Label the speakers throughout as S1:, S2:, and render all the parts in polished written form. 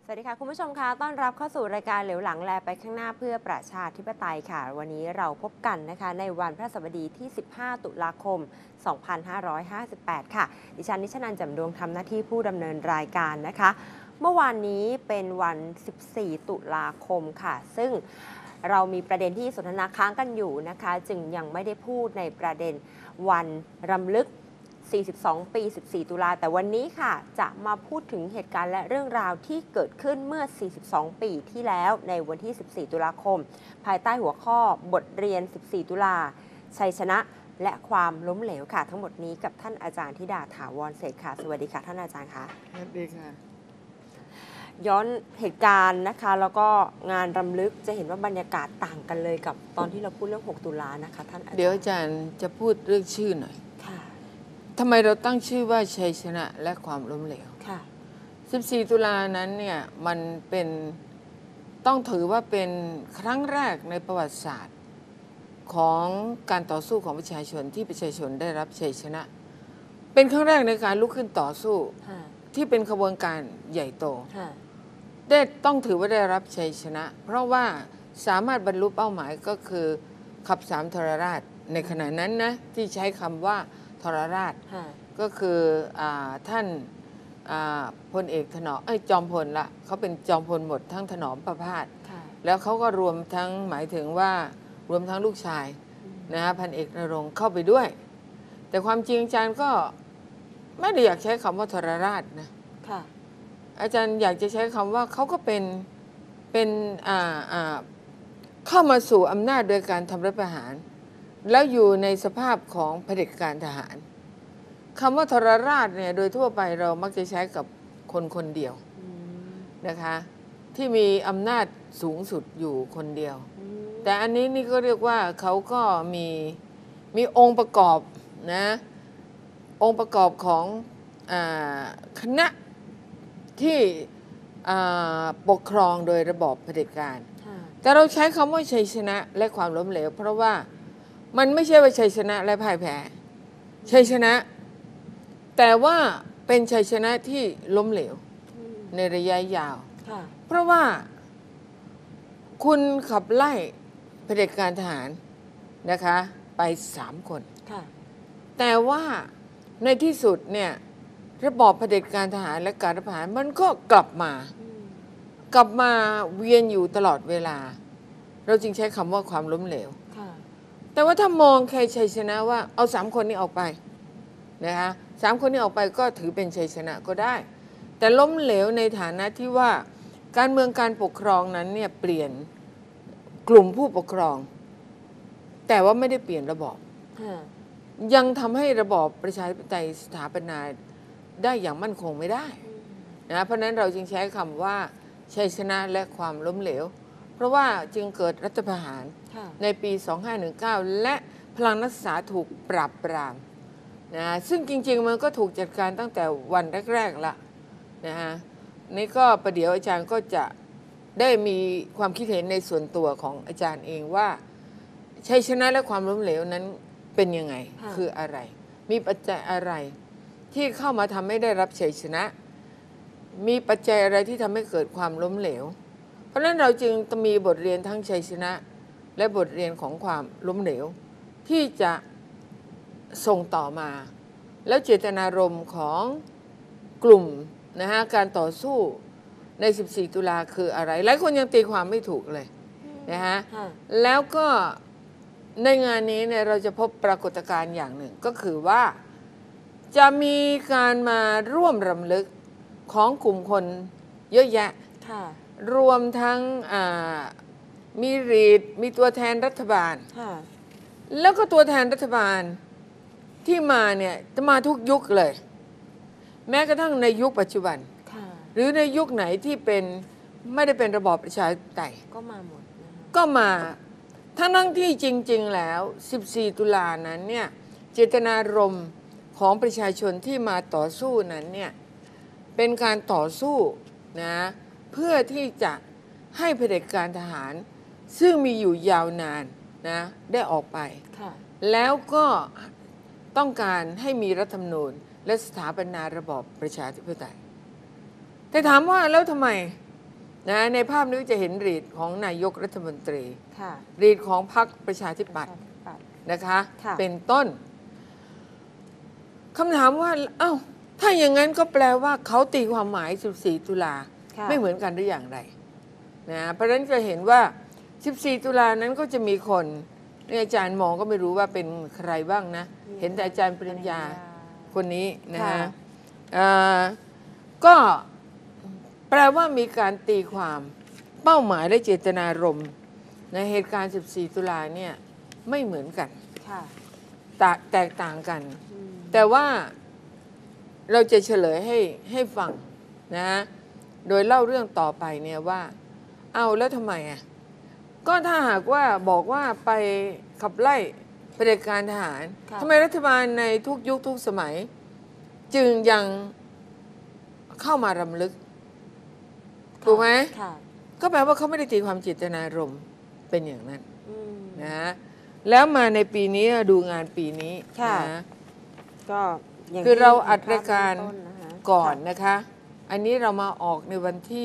S1: สวัสดีค่ะคุณผู้ชมคะต้อนรับเข้าสู่รายการเหลวหลังแลไปข้างหน้าเพื่อประชาธิปไตยค่ะวันนี้เราพบกันนะคะในวันพฤหัสบดีที่ 15 ตุลาคม 2558 ค่ะดิฉันนิชนันท์ แจ่มดวงทำหน้าที่ผู้ดำเนินรายการนะคะเมื่อวานนี้เป็นวัน 14 ตุลาคมค่ะซึ่งเรามีประเด็นที่สนทนาค้างกันอยู่นะคะจึงยังไม่ได้พูดในประเด็นวันรำลึก42 ปี 14 ตุลาแต่วันนี้ค่ะจะมาพูดถึงเหตุการณ์และเรื่องราวที่เกิดขึ้นเมื่อ 42 ปีที่แล้วในวันที่ 14 ตุลาคมภายใต้หัวข้อบทเรียน 14 ตุลาชัยชนะและความล้มเหลวค่ะทั้งหมดนี้กับท่านอาจารย์ธิดาถาวรเศรษฐ์ค่ะสวัสดีค่ะท่านอาจารย์คะ
S2: สวัสดีค่ะ
S1: ย้อนเหตุการณ์นะคะแล้วก็งานรำลึกจะเห็นว่าบรรยากาศต่างกันเลยกับตอนที่เราพูดเรื่อง 6 ตุลานะคะท่านอาจารย์
S2: เดี๋ยวอาจารย์จะพูดเรื่องชื่อหน่อย
S1: ค่ะ
S2: ทำไมเราตั้งชื่อว่าชัยชนะและความล้มเหลว
S1: ค่ะ
S2: 14 ตุลานั้นเนี่ยมันเป็นต้องถือว่าเป็นครั้งแรกในประวัติศาสตร์ของการต่อสู้ของประชาชนที่ประชาชนได้รับชัยชนะเป็นครั้งแรกในการลุกขึ้นต่อสู้ที่เป็นขบวนการใหญ่โตได้ต้องถือว่าได้รับชัยชนะเพราะว่าสามารถบรรลุเป้าหมายก็คือขับสามทรราชในขณะนั้นนะที่ใช้คำว่าทรราชก็คือท่านพลเอกถนอมจอมพลละเขาเป็นจอมพลหมดทั้งถนอมประพาสแล้วเขาก็รวมทั้งหมายถึงว่ารวมทั้งลูกชายนะฮะพันเอกนรงค์เข้าไปด้วยแต่ความจริงอาจารย์ก็ไม่ได้อยากใช้คำว่าทรราชนะอาจารย์อยากจะใช้คำว่าเขาก็เป็นเข้ามาสู่อำนาจโดยการทำรัฐประหารแล้วอยู่ในสภาพของเผด็จการทหารคำว่าทรราชเนี่ยโดยทั่วไปเรามักจะใช้กับคนคนเดียวนะคะที่มีอำนาจสูงสุดอยู่คนเดียวแต่อันนี้นี่ก็เรียกว่าเขาก็มีองค์ประกอบนะองค์ประกอบของคณะที่ปกครองโดยระบอบเผด็จการแต่เราใช้คำว่าชัยชนะและความล้มเหลวเพราะว่ามันไม่ใช่ว่าชัยชนะและพ่ายแพ้ชัยชนะแต่ว่าเป็นชัยชนะที่ล้มเหลวในระยะยาวเพราะว่าคุณขับไล่เผด็จการทหารนะคะไป3 คนแต่ว่าในที่สุดเนี่ยระบอบเผด็จการทหารและการรัฐประหารมันก็กลับมาเวียนอยู่ตลอดเวลาเราจึงใช้คำว่าความล้มเหลวแต่ว่าถ้ามองแค่ชัยชนะว่าเอา3 คนนี้ออกไปนะคะ3 คนนี้ออกไปก็ถือเป็นชัยชนะก็ได้แต่ล้มเหลวในฐานะที่ว่าการเมืองการปกครองนั้นเนี่ยเปลี่ยนกลุ่มผู้ปกครองแต่ว่าไม่ได้เปลี่ยนระบอบยังทำให้ระบอบประชาธิปไตยสถาปนาได้อย่างมั่นคงไม่ได้นะเพราะนั้นเราจึงใช้คำว่าชัยชนะและความล้มเหลวเพราะว่าจึงเกิดรัฐประหารในปี 2519 และพลังนักศึกษาถูกปราบปรามนะซึ่งจริงๆมันก็ถูกจัดการตั้งแต่วันแรกๆละนะฮะนี่ก็ประเดี๋ยวอาจารย์ก็จะได้มีความคิดเห็นในส่วนตัวของอาจารย์เองว่าชัยชนะและความล้มเหลวนั้นเป็นยังไงคืออะไรมีปัจจัยอะไรที่เข้ามาทำให้ได้รับชัยชนะมีปัจจัยอะไรที่ทำให้เกิดความล้มเหลวเพราะฉะนั้นเราจึงมีบทเรียนทั้งชัยชนะและบทเรียนของความล้มเหลวที่จะส่งต่อมาแล้วเจตนารมณ์ของกลุ่มนะฮะการต่อสู้ใน 14 ตุลาคืออะไรหลายคนยังตีความไม่ถูกเลยนะฮะแล้วก็ในงานนี้เนี่ยเราจะพบปรากฏการณ์อย่างหนึ่งก็คือว่าจะมีการมาร่วมรำลึกของกลุ่มคนเยอะแยะรวมทั้งมีรีดมีตัวแทนรัฐบาลแล้วก็ตัวแทนรัฐบาลที่มาเนี่ยจะมาทุกยุคเลยแม้กระทั่งในยุคปัจจุบันหรือในยุคไหนที่เป็นไม่ได้เป็นระบอบประชาธิปไตย
S1: ก็มาหมด
S2: ก็มาทั้งที่จริงๆแล้ว 14 ตุลานั้นเนี่ยเจตนารมณ์ของประชาชนที่มาต่อสู้นั้นเนี่ยเป็นการต่อสู้นะเพื่อที่จะให้เผด็จการทหารซึ่งมีอยู่ยาวนานนะได้ออกไปแล้วก็ต้องการให้มีรัฐธรรมนูญและสถาปนาระบอบประชาธิปไตยแต่ถามว่าแล้วทำไมนะในภาพนี้จะเห็นรีดของนายกรัฐมนตรี
S1: ค่ะ
S2: รีดของพรรคประชาธิปัตย์นะคะ
S1: ค่ะ
S2: เป็นต้นคำถามว่าเอ้าถ้าอย่างนั้นก็แปลว่าเขาตีความหมาย 14 ตุลา
S1: ค่ะ
S2: ไม่เหมือนกันหรืออย่างไรนะเพราะฉะนั้นจะเห็นว่า 14 ตุลานั้นก็จะมีคนนี่อาจารย์มองก็ไม่รู้ว่าเป็นใครบ้างนะ เห็นแต่อาจารย์ปริญญาคนนี้นะ
S1: ค่ะ
S2: ฮะก็แปลว่ามีการตีความเป้าหมายและเจตนารมณ์ในเหตุการณ์ 14 ตุลาเนี่ยไม่เหมือนกัน
S1: ค่ะ
S2: แตกต่างกัน
S1: อืม
S2: แต่ว่าเราจะเฉลยให้ฟังนะโดยเล่าเรื่องต่อไปเนี่ยว่าเอาแล้วทำไมอ่ะก็ถ้าหากว่าบอกว่าไปขับไล่เผด็จการทหาร
S1: ค่ะ
S2: ทำไมรัฐบาลในทุกยุคทุกสมัย จึงยังเข้ามารำลึกถูกไหม
S1: ค่ะ
S2: ก็แปลว่าเขาไม่ได้ตีความเจตนารมณ์เป็นอย่างนั้น
S1: อืม
S2: นะแล้วมาในปีนี้ดูงานปีนี้
S1: ค่ะ
S2: นะ
S1: ก็ย่ง
S2: คือเรา
S1: ที่
S2: อัดรายการ
S1: ต้นนะคะ
S2: ก่อนนะคะ อันนี้เรามาออกในวันที่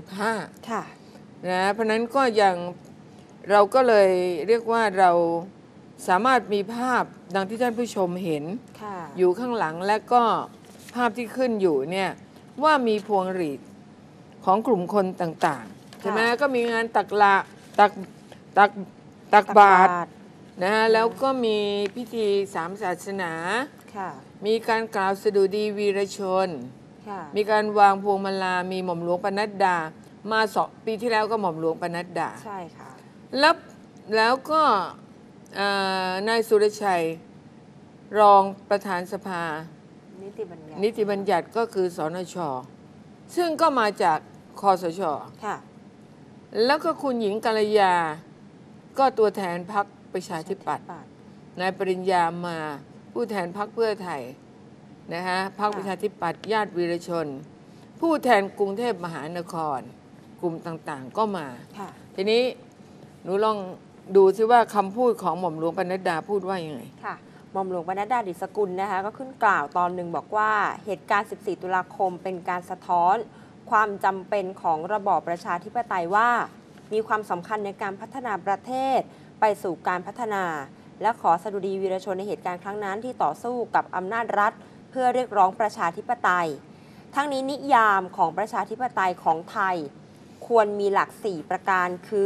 S2: 15
S1: ค่ะ
S2: นะเพราะฉะนั้นก็ยังเราก็เลยเรียกว่าเราสามารถมีภาพดังที่ท่านผู้ชมเห็น
S1: ค่ะ
S2: อยู่ข้างหลังและก็ภาพที่ขึ้นอยู่เนี่ยว่ามีพวงหรีดของกลุ่มคนต่างๆใช่ไหมก็มีงานตักละตักบาตรนะแล้วก็มีพิธีสามศาสนา
S1: ค่ะ
S2: มีการกล่าวสดุดีวีรชน
S1: ค่ะ
S2: มีการวางพวงมาลา มีหม่อมหลวงปนัดดา มา2 ปีที่แล้วก็หม่อมหลวงปนัดดา
S1: ใช่ค่ะ
S2: แล้วก็นายสุรชัย รองประธานสภา
S1: นิติบัญญัติ
S2: นิติบัญญัติก็คือสนช ซึ่งก็มาจากคอสช
S1: ค่ะ
S2: แล้วก็คุณหญิงกัลยา ก็ตัวแทนพรรคประชาธิปัตย์ นายปริญญามาผู้แทนพรรคเพื่อไทยนะฮะพรรคประชาธิปัตย์ญาติวีรชน ผู้แทนกรุงเทพมหานคร กลุ่มต่างๆก็มา
S1: ค่ะ
S2: ทีนี้หนูลองดูซิว่าคำพูดของหม่อมหลวงปนัดดาพูดว่ายังไง
S1: ค่ะหม่อมหลวงปนัดดา ดิษฐกุลนะคะก็ขึ้นกล่าวตอนหนึ่งบอกว่าเหตุการณ์ 14 ตุลาคมเป็นการสะท้อนความจำเป็นของระบอบประชาธิปไตยว่ามีความสำคัญในการพัฒนาประเทศไปสู่การพัฒนา และขอสดุดีวีรชนในเหตุการณ์ครั้งนั้นที่ต่อสู้กับอำนาจรัฐ เพื่อเรียกร้องประชาธิปไตย ทั้งนี้นิยามของประชาธิปไตยของไทย ควรมีหลัก 4 ประการคือ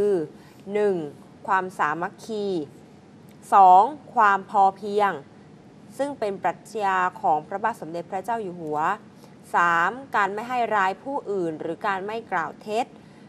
S1: 1. ความสามัคคี 2. ความพอเพียง ซึ่งเป็นปรัชญาของพระบาทสมเด็จพระเจ้าอยู่หัว 3. การไม่ให้ร้ายผู้อื่นหรือการไม่กล่าวเท็จ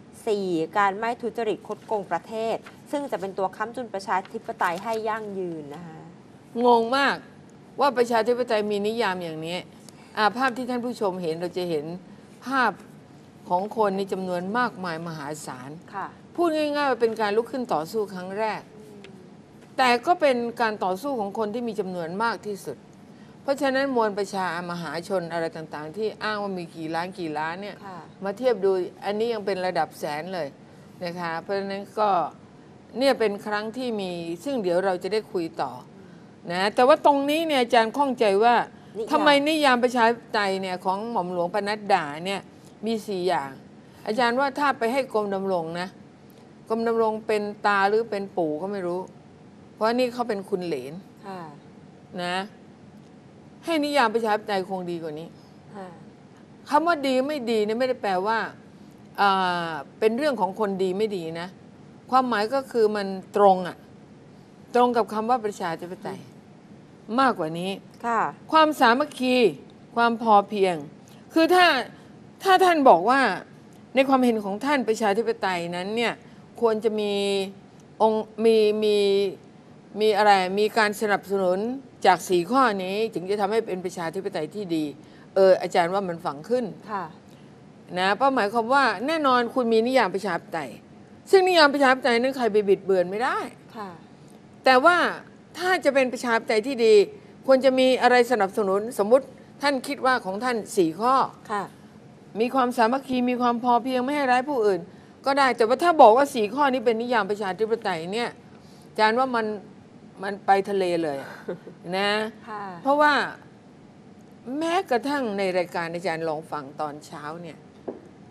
S1: 4. การไม่ทุจริตคดโกงประเทศ ซึ่งจะเป็นตัวค้ำจุนประชาธิปไตยให้ยั่งยืนนะคะ
S2: งงมากว่าประชาธิปไตยมีนิยามอย่างนี้ภาพที่ท่านผู้ชมเห็นเราจะเห็นภาพของคนในจำนวนมากมายมหาศาล
S1: ค่ะ
S2: พูดง่ายๆว่าเป็นการลุกขึ้นต่อสู้ครั้งแรก แต่ก็เป็นการต่อสู้ของคนที่มีจำนวนมากที่สุด เพราะฉะนั้นมวลประชามหาชนอะไรต่างๆ ที่อ้างว่ามีกี่ล้านเนี่ย
S1: ค่ะ
S2: มาเทียบดูอันนี้ยังเป็นระดับแสนเลยนะคะเพราะฉะนั้นก็เนี่ยเป็นครั้งที่มีซึ่งเดี๋ยวเราจะได้คุยต่อนะแต่ว่าตรงนี้เนี่ยอาจารย์ข้องใจว่าทำไมนิยามประชาธิปไตยเนี่ยของหม่อมหลวงปนัดดาเนี่ยมี4 อย่าง อาจารย์ว่าถ้าไปให้กรมดำรงนะกรมดำรงเป็นตาหรือเป็นปู่ก็ไม่รู้ เพราะนี่เขาเป็นคุณเหลน
S1: ค่ะ
S2: นะให้นิยามประชาธิปไตยคงดีกว่านี้
S1: ค่ะ
S2: คำว่าดีไม่ดีเนี่ยไม่ได้แปลว่าเป็นเรื่องของคนดีไม่ดีนะ ความหมายก็คือมันตรงตรงกับคำว่าประชาธิปไตยมากกว่านี้
S1: ค่ะ
S2: ความสามัคคีความพอเพียง คือถ้าท่านบอกว่าในความเห็นของท่านประชาธิปไตยนั้นเนี่ยควรจะมีองค์มีอะไรมีการสนับสนุนจาก4 ข้อนี้ถึงจะทำให้เป็นประชาธิปไตยที่ดีอาจารย์ว่ามันฝังขึ้น
S1: ค่ะ
S2: นะเพราะหมายความว่าแน่นอนคุณมีนิยามประชาธิปไตยซึ่งนิยามประชาธิปไตยนั้นใครไปบิดเบือนไม่ได้
S1: ค่ะ
S2: แต่ว่าถ้าจะเป็นประชาธิปไตยที่ดี ควรจะมีอะไรสนับสนุนสมมุติท่านคิดว่าของท่าน4 ข้อ
S1: ค่ะ
S2: มีความสามัคคีมีความพอเพียงไม่ให้ร้ายผู้อื่น ก็ได้แต่ว่าถ้าบอกว่า4 ข้อนี้เป็นนิยามประชาธิปไตยเนี่ยอาจารย์ว่ามันไปทะเลเลยนะ
S1: ค่ะ
S2: เพราะว่าแม้กระทั่งในรายการอาจารย์ลองฟังตอนเช้าเนี่ย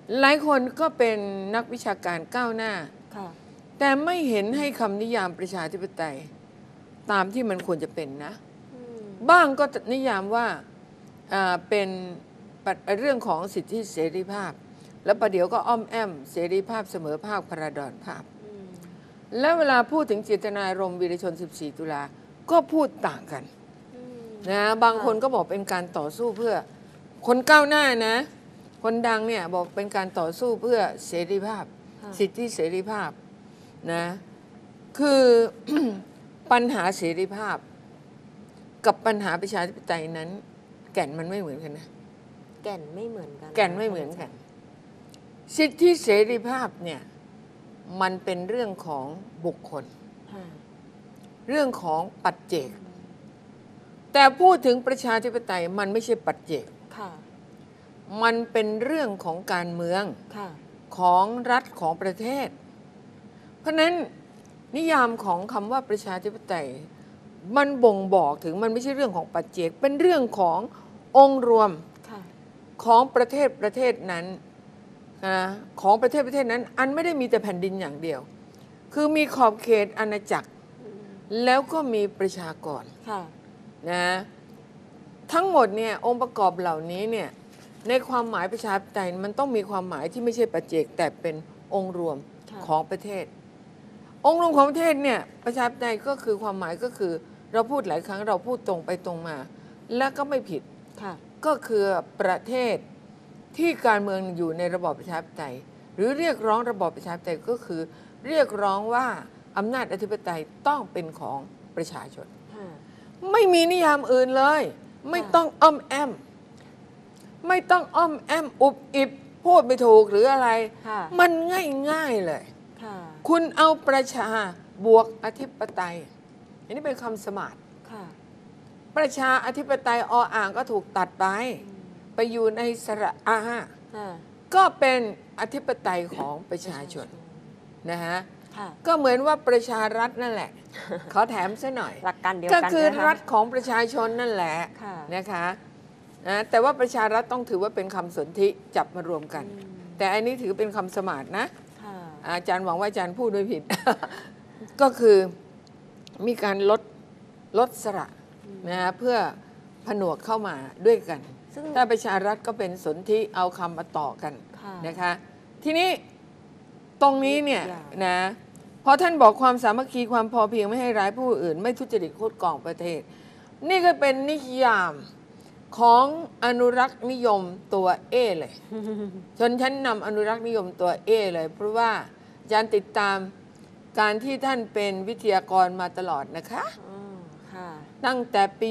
S2: หลายคนก็เป็นนักวิชาการก้าวหน้า
S1: ค่ะ
S2: แต่ไม่เห็นให้คำนิยามประชาธิปไตยตามที่มันควรจะเป็นนะ บ้างก็นิยามว่าเป็นเรื่องของสิทธิเสรีภาพ แล้วประเดี๋ยวก็อ้อมแอมเสรีภาพเสมอภาคพระดอนภาพ แล้วเวลาพูดถึงเจตนารมณ์วีรชน 14 ตุลาก็พูดต่างกันนะบางคนก็บอกเป็นการต่อสู้เพื่อคนก้าวหน้านะ คนดังเนี่ยบอกเป็นการต่อสู้เพื่อเสรีภาพ สิทธิเสรีภาพนะคือ ปัญหาเสรีภาพกับปัญหาประชาธิปไตยนั้น แก่นมันไม่เหมือนกันนะ
S1: แก่นไม่เหมือนกัน
S2: แก่นไม่เหมือนกัน สิทธิเสรีภาพเนี่ยมันเป็นเรื่องของบุคคล เรื่องของปัจเจก แต่พูดถึงประชาธิปไตยมันไม่ใช่ปัจเจก มันเป็นเรื่องของการเมืองของรัฐของประเทศ เพราะนั้นนิยามของคำว่าประชาธิปไตยมันบ่งบอกถึงมันไม่ใช่เรื่องของปัจเจกเป็นเรื่องขององค์รวมของประเทศนั้นของประเทศนั้นอันไม่ได้มีแต่แผ่นดินอย่างเดียว คือมีขอบเขตอาณาจักรแล้วก็มีประชากรนะทั้งหมดเนี่ยองค์ประกอบเหล่านี้เนี่ยในความหมายประชาธิปไตยมันต้องมีความหมายที่ไม่ใช่ปัจเจกแต่เป็นองค์รวมของประเทศ องค์รวมของประเทศเนี่ยประชาธิปไตยก็คือความหมายก็คือเราพูดหลายครั้งเราพูดตรงไปตรงมาและก็ไม่ผิดก็คือประเทศที่การเมืองอยู่ในระบอบประชาธิปไตยหรือเรียกร้องระบอบประชาธิปไตยก็คือเรียกร้องว่าอำนาจอธิปไตยต้องเป็นของประชาชนไม่มีนิยามอื่นเลยไม่ต้องอ้อมแอมไม่ต้องอ้อมแอมอุบอิบพูดไม่ถูกหรืออะไรมันง่ายๆเลยคุณเอาประชาบวกอธิปไตยอันนี้เป็นคำสมาร์ทประชาอธิปไตยออ่างก็ถูกตัดไปอยู่ในสระอาก็เป็นอธิปไตยของประชาชนนะฮะก็เหมือนว่าประชารัฐนั่นแหละขอแถมซะหน่อย
S1: หลักการเดียว
S2: ก็
S1: กัน
S2: คือรัฐของประชาชนนั่นแหละนะคะแต่ว่าประชารัฐต้องถือว่าเป็นคำสนธิจับมารวมกันแต่อันนี้ถือเป็นคำสมาร์ทนะอาจารย์หวังว่าอาจารย์พูดไม่ผิด ก็คือมีการลดสระนะเพื่อผนวกเข้ามาด้วยกันถ้าประชารัฐก็เป็นสนธิเอาคำมาต่อกันนะคะทีนี้ตรงนี้เนี่ยนะพอท่านบอกความสามัคคีความพอเพียงไม่ให้ร้ายผู้อื่นไม่ทุจริตโคตรกองประเทศนี่ก็เป็นนิยามของอนุรักษ์นิยมตัวเอเลยชนชั้นนำอนุรักษ์นิยมตัวเอเลยเพราะว่าอาจารย์ติดตามการที่ท่านเป็นวิทยากรมาตลอดนะคะตั้งแต่ปี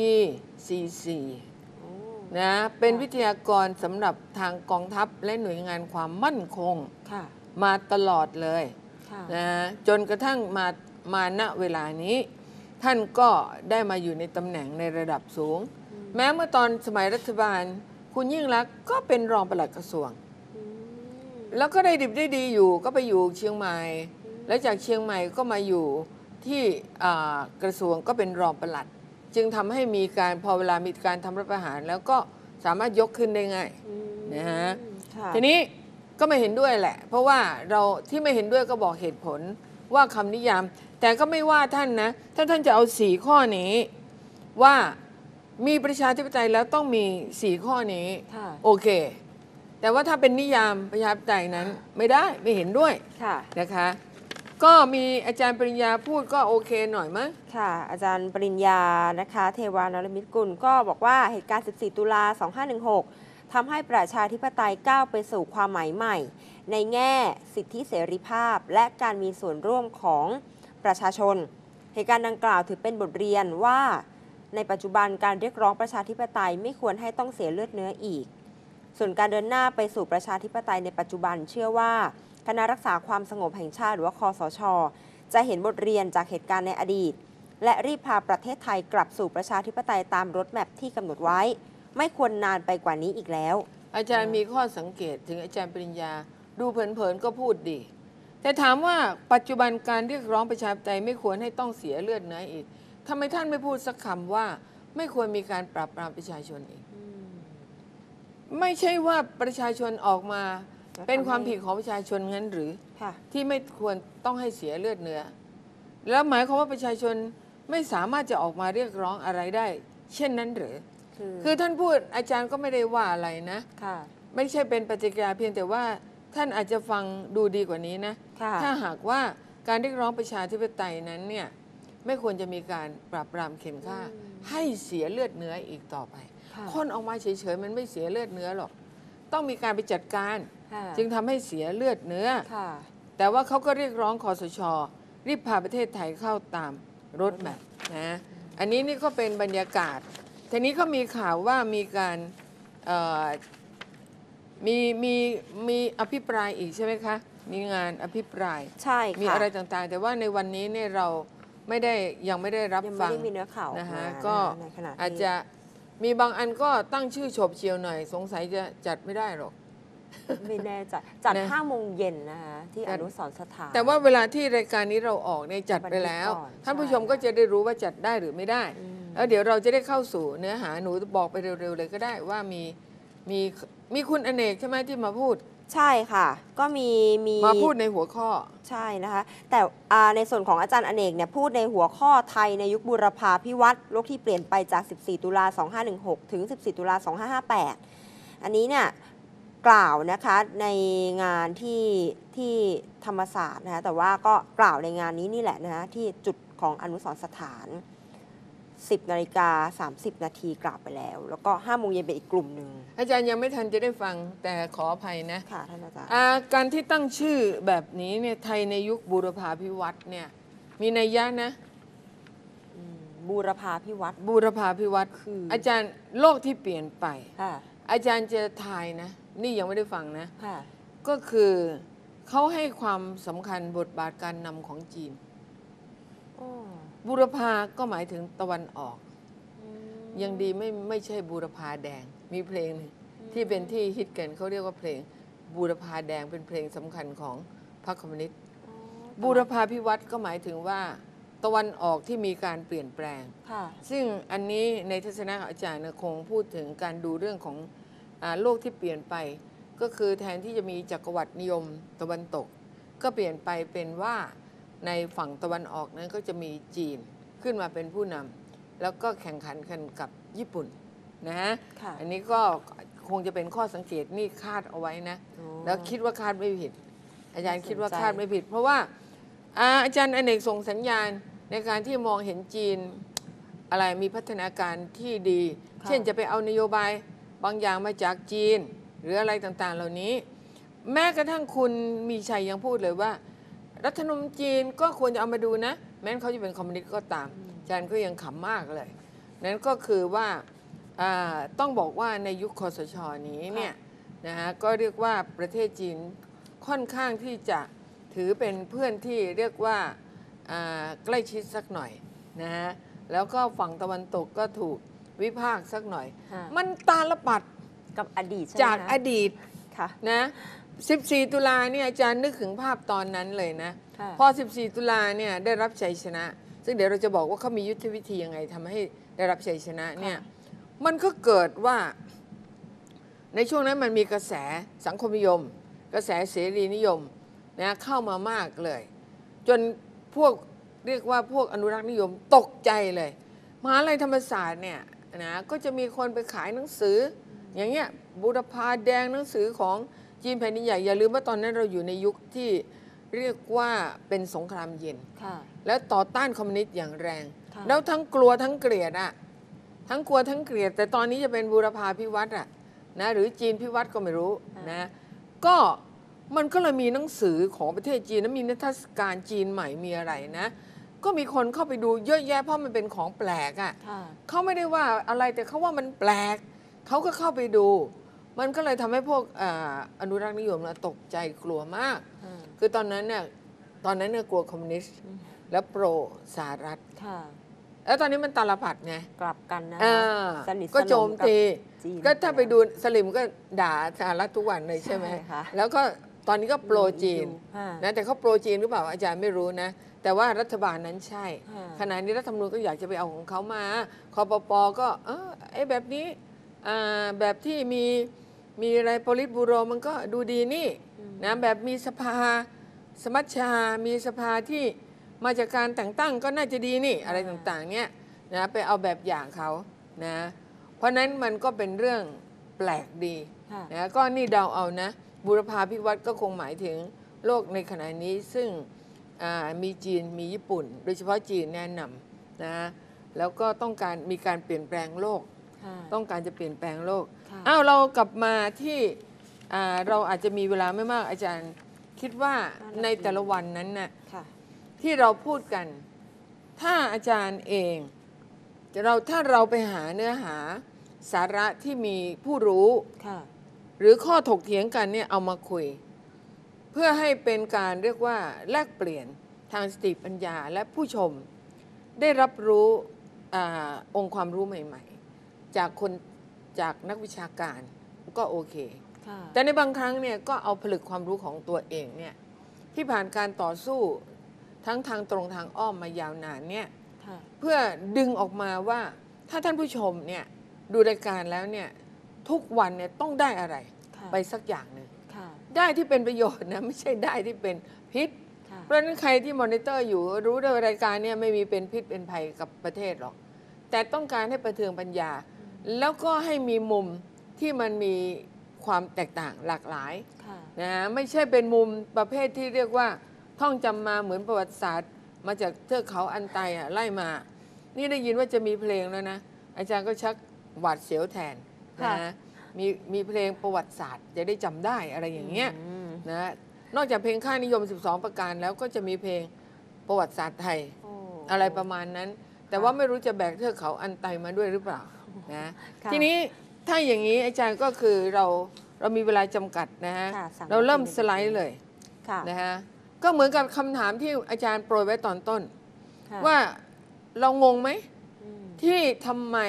S2: 44นะเป็นวิทยากรสำหรับทางกองทัพและหน่วยงานความมั่นคงมาตลอดเลยนะจนกระทั่งมาณเวลานี้ท่านก็ได้มาอยู่ในตำแหน่งในระดับสูงแม้เมื่อตอนสมัยรัฐบาลคุณยิ่งลักษณ์ก็เป็นรองปลัดกระทรวงแล้วก็ได้ดิบได้ดีอยู่ก็ไปอยู่เชียงใหม่แล้วจากเชียงใหม่ก็มาอยู่ที่กระทรวงก็เป็นรองปลัดจึงทำให้มีการพอเวลามีการทำรัฐประหารแล้วก็สามารถยกขึ้นได้ง่ายนะฮะทีนี้ก็ไม่เห็นด้วยแหละเพราะว่าเราที่ไม่เห็นด้วยก็บอกเหตุผลว่าคำนิยามแต่ก็ไม่ว่าท่านนะถ้าท่านจะเอา4ข้อนี้ว่ามีประชาธิปไตยแล้วต้องมี4ข้อนี้โอเคแต่ว่าถ้าเป็นนิยามประชาธิปไตยนั้นไม่ได้ไม่เห็นด้วยนะคะก็มีอาจารย์ปริญญาพูดก็โอเคหน่อยมั้ง
S1: ค่ะอาจารย์ปริญญานะคะเทวานรมิตรกุลก็บอกว่าเหตุการณ์ 14 ตุลา 2516 ทำให้ประชาธิปไตยก้าวไปสู่ความหมายใหม่ในแง่สิทธิเสรีภาพและการมีส่วนร่วมของประชาชนเหตุการณ์ดังกล่าวถือเป็นบทเรียนว่าในปัจจุบันการเรียกร้องประชาธิปไตยไม่ควรให้ต้องเสียเลือดเนื้ออีกส่วนการเดินหน้าไปสู่ประชาธิปไตยในปัจจุบันเชื่อว่าคณะรักษาความสงบแห่งชาติหรือว่าคสช.จะเห็นบทเรียนจากเหตุการณ์ในอดีตและรีบพาประเทศไทยกลับสู่ประชาธิปไตยตามรถแมพที่กำหนดไว้ไม่ควรนานไปกว่านี้อีกแล้ว
S2: อาจารย์มีข้อสังเกตถึงอาจารย์ปริญญาดูเผินๆก็พูดดีแต่ถามว่าปัจจุบันการเรียกร้องประชาธิปไตยไม่ควรให้ต้องเสียเลือดเนื้ออีกทำไมท่านไม่พูดสักคำว่าไม่ควรมีการปราบปรามประชาชนอีกไม่ใช่ว่าประชาชนออกมาเป็นความผิดของประชาชนงั้นหรือ
S1: ค่ะ
S2: ที่ไม่ควรต้องให้เสียเลือดเนื้อ แล้วหมายความว่าประชาชนไม่สามารถจะออกมาเรียกร้องอะไรได้ เช่นนั้นหรือ คือท่านพูดอาจารย์ก็ไม่ได้ว่าอะไรนะ
S1: ค่ะ
S2: ไม่ใช่เป็นปฏิกิริยาเพียงแต่ว่าท่านอาจจะฟังดูดีกว่านี้นะ
S1: ค่ะ
S2: ถ้าหากว่าการเรียกร้องประชาธิปไตยนั้นเนี่ยไม่ควรจะมีการปราบปรามเข็นฆ่า ให้เสียเลือดเนื้ออีกต่อไป
S1: ค่ะ
S2: คนออกมาเฉยๆมันไม่เสียเลือดเนื้อหรอก ต้องมีการไปจัดการ
S1: ค่ะ
S2: จึงทำให้เสียเลือดเนื้อ
S1: ค่ะ
S2: แต่ว่าเขาก็เรียกร้องคอสช รีบพาประเทศไทยเข้าตามรถแมพนะอันนี้นี่ก็เป็นบรรยากาศทีนี้ก็มีข่าวว่ามีการเอ่อมีอภิปรายอีกใช่ไหมคะ มีงานอภิปราย
S1: ใช่ค่ะ
S2: มีอะไรต่างๆ แต่ว่าในวันนี้เนี่ยเรายังไม่ได้รับ
S1: ยัง
S2: ฟั
S1: ไม่
S2: ง
S1: ได้มีเนื้อข่าวออก
S2: นะ
S1: มา
S2: ฮะ
S1: นะ
S2: ก็
S1: ในขณะที่
S2: อาจจะมีบางอันก็ตั้งชื่อโฉบเฉียวหน่อย สงสัยจะจัดไม่ได้หรอก
S1: ไม่แน่ใจจัด
S2: นะ
S1: 5 โมงเย็นนะคะที่
S2: จั
S1: อ
S2: ด
S1: นุสรณ์สถาน
S2: แต่ว่าเวลาที่รายการนี้เราออกเนี่ยจัดไปแล้ว
S1: บันทึกก่อน
S2: ท่านผู้ชม
S1: ใช่
S2: ก็จะได้รู้ว่าจัดได้หรือไม่ได้
S1: อืม
S2: แล้วเดี๋ยวเราจะได้เข้าสู่เนื้อหาหนูบอกไปเร็วๆเลยก็ได้ว่ามีคุณอเนกใช่ไหมที่มาพูด
S1: ใช่ค่ะ ก็มี
S2: มาพูดในหัวข้อ
S1: ใช่นะคะ แต่ในส่วนของอาจารย์อเนกเนี่ยพูดในหัวข้อไทยในยุคบูรพาพิวัตรโลกที่เปลี่ยนไปจาก 14 ตุลา 2516 ถึง 14 ตุลา 2558 อันนี้เนี่ยกล่าวนะคะในงานที่ธรรมศาสตร์นะคะแต่ว่าก็กล่าวในงานนี้นี่แหละนะคะที่จุดของอนุสรณ์สถาน 10 นาฬิกา 30 นาทีกล่าวไปแล้ว แล้วก็ 5 โมงเย็นเป็นอีกกลุ่มหนึ่ง
S2: อาจารย์ยังไม่ทันจะได้ฟังแต่ขออภัยนะ
S1: ค่ะท่านอาจารย์
S2: การที่ตั้งชื่อแบบนี้เนี่ยไทยในยุคบูรพาพิวัตรเนี่ยมีนัยยะนะ
S1: บูรพาพิวัตร
S2: บูรพาพิวัตร
S1: คือ
S2: อาจารย์โลกที่เปลี่ยนไป
S1: ค่ะ
S2: อาจารย์จะทายนะ นี่ยังไม่ได้ฟังนะ
S1: ค่ะ
S2: ก็คือเขาให้ความสำคัญบทบาทการนำของจีน
S1: อ๋อ
S2: บูรพาก็หมายถึงตะวันออก
S1: อืม
S2: ยังดีไม่ใช่บูรพาแดง มีเพลงหนึ่งที่เป็นที่ฮิตกันเขาเรียกว่าเพลงบูรพาแดงเป็นเพลงสำคัญของพรรคคอมมิวนิสต์
S1: อ๋อ
S2: บูรพาพิวัตรก็หมายถึงว่าตะวันออกที่มีการเปลี่ยนแปลง
S1: ค่ะ
S2: ซึ่งอันนี้ในทัศนะของอาจารย์คงพูดถึงการดูเรื่องของโลกที่เปลี่ยนไป ก็คือแทนที่จะมีจักรวรรดินิยมตะวันตก ก็เปลี่ยนไปเป็นว่าในฝั่งตะวันออกนั้นก็จะมีจีนขึ้นมาเป็นผู้นำแล้วก็แข่งขันกันกับญี่ปุ่นนะฮะ
S1: ค่ะ
S2: อันนี้ก็คงจะเป็นข้อสังเกตนี่คาดเอาไว้นะ
S1: อ๋อ
S2: แล้วคิดว่าคาดไม่ผิด อาจารย์
S1: น่าสนใจ
S2: คิดว่าคาดไม่ผิด เพราะว่าอาจารย์อเนกส่งสัญญาณในการที่มองเห็นจีนอะไรมีพัฒนาการที่ดี เช่นจะไปเอานโยบายบางอย่างมาจากจีน หรืออะไรต่างๆ เหล่านี้ แม้กระทั่งคุณมีชัยยังพูดเลยว่า รัฐธรรมนูญจีนก็ควรจะเอามาดูนะ แม้นเขาจะเป็นคอมมิวนิสต์ก็ตามอาจารย์ก็ยังขำมากเลย นั้นก็คือว่าต้องบอกว่าในยุคคสชนี้เนี่ยนะฮะก็เรียกว่าประเทศจีนค่อนข้างที่จะถือเป็นเพื่อนที่เรียกว่าใกล้ชิดสักหน่อยนะฮะแล้วก็ฝั่งตะวันตกก็ถูกวิพากษ์สักหน่อย
S1: ค่ะ
S2: มันตาลปัด
S1: กับอดีตใช่ไหม
S2: จาก
S1: คะ
S2: อดีต
S1: ค่ะ
S2: นะ 14 ตุลาเนี่ยอาจารย์นึกถึงภาพตอนนั้นเลยนะ
S1: ค่ะ
S2: พอ 14 ตุลาเนี่ยได้รับชัยชนะ ซึ่งเดี๋ยวเราจะบอกว่าเขามียุทธวิธียังไงทำให้ได้รับชัยชนะเนี่ย มันก็เกิดว่าในช่วงนั้นมันมีกระแสสังคมนิยม กระแสเสรีนิยมนะเข้ามามากเลย จนพวกเรียกว่าพวกอนุรักษ์นิยมตกใจเลยมหาลัยธรรมศาสตร์เนี่ยนะก็จะมีคนไปขายหนังสือ อย่างเงี้ยบูรพาแดงหนังสือของจีนแผ่นดินใหญ่อย่าลืมว่าตอนนั้นเราอยู่ในยุคที่เรียกว่าเป็นสงครามเย็น
S1: ค่ะ
S2: แล้วต่อต้านคอมมิวนิสต์อย่างแรง
S1: ค่ะ
S2: แล้วทั้งกลัวทั้งเกลียดอะทั้งกลัวทั้งเกลียด แต่ตอนนี้จะเป็นบูรพาพิวัตรอะนะหรือจีนพิวัตรก็ไม่รู้นะก็มันก็เลยมีหนังสือของประเทศจีนแล้วมีนิทรรศการจีนใหม่มีอะไรนะ ก็มีคนเข้าไปดูเยอะแยะเพราะมันเป็นของแปลกอะ
S1: ค่ะ
S2: เขาไม่ได้ว่าอะไรแต่เขาว่ามันแปลกเขาก็เข้าไปดู มันก็เลยทำให้พวกอนุรักษ์นิยมตกใจกลัวมาก คือตอนนั้นเนี่ยกลัวคอมมิวนิสต์และโปรสหรัฐ
S1: ค่ะ
S2: แล้วตอนนี้มันตาลปัดไง
S1: กลับกันนะ
S2: อ่า
S1: สนิทสนม
S2: ก็โจมตี
S1: กับจีน
S2: ก็ถ้าไปดูสลิมก็ด่าสหรัฐทุกวันเลยใช่ไหม
S1: ใช่ค่ะ
S2: แล้วก็ตอนนี้ก็โปรจีน
S1: ค่ะ
S2: นะแต่เขาโปรจีนหรือเปล่าอาจารย์ไม่รู้นะ แต่ว่ารัฐบาลนั้นใช่
S1: ค่ะ
S2: ขณะนี้รัฐธรรมนูญก็อยากจะไปเอาของเขามาคปปก็แบบนี้แบบที่มีมีอะไรโพลิตบูโรมันก็ดูดีนี่นะแบบมีสภาสมัชชา มีสภาที่มาจากการแต่งตั้งก็น่าจะดีนี่อะไรต่างๆเนี่ยนะไปเอาแบบอย่างเขานะเพราะนั้นมันก็เป็นเรื่องแปลกดีนะก็นี่เดาเอานะบูรพาภิวัตน์ก็คงหมายถึงโลกในขณะนี้ซึ่งมีจีนมีญี่ปุ่น โดยเฉพาะจีนแนะนำนะแล้วก็ต้องการมีการเปลี่ยนแปลงโลกต้องการจะเปลี่ยนแปลงโลกเรากลับมาที่เราอาจจะมีเวลาไม่มากอาจารย์คิดว่าในแต่ละวันนั้นน่ะที่เราพูดกันถ้าอาจารย์เองถ้าเราไปหาเนื้อหาสาระที่มีผู้รู้หรือข้อถกเถียงกันเนี่ยเอามาคุยเพื่อให้เป็นการเรียกว่าแลกเปลี่ยนทางสติปัญญาและผู้ชมได้รับรู้องค์ความรู้ใหม่ๆจากนักวิชาการก็โอเคแต่ในบางครั้งเนี่ยก็เอาผลึกความรู้ของตัวเองเนี่ยที่ผ่านการต่อสู้ทั้งทางตรงทางอ้อมมายาวนานเนี่ยเพื่อดึงออกมาว่าถ้าท่านผู้ชมเนี่ยดูรายการแล้วเนี่ยทุกวันเนี่ยต้องได้อะไรไปสักอย่างหนึ่งได้ที่เป็นประโยชน์นะไม่ใช่ได้ที่เป็นพิษเพราะฉะนั้นใครที่มอนิเตอร์อยู่รู้ด้วยรายการเนี่ยไม่มีเป็นพิษเป็นภัยกับประเทศหรอกแต่ต้องการให้ประเทืองปัญญาแล้วก็ให้มีมุมที่มันมีความแตกต่างหลากหลายนะไม่ใช่เป็นมุมประเภทที่เรียกว่าท่องจำมาเหมือนประวัติศาสตร์มาจากเทือกเขาอันไตไล่มานี่ได้ยินว่าจะมีเพลงแล้วนะอาจารย์ก็ชักหวาดเสียวแทนนะมีเพลงประวัติศาสตร์จะได้จำได้อะไรอย่างเงี้ยนะนอกจากเพลงค่านิยม12ประการแล้วก็จะมีเพลงประวัติศาสตร์ไทยอะไรประมาณนั้นแต่ว่าไม่รู้จะแบกเทือกเขาอันไตมาด้วยหรือเปล่านะทีนี้ถ้าอย่างนี้อาจารย์ก็คือเรามีเวลาจำกัดนะฮะเราเริ่มสไลด์เลยนะฮะก็เหมือนกับคำถามที่อาจารย์โปรยไว้ตอนต้นว่าเรางงไหมที่ทำไม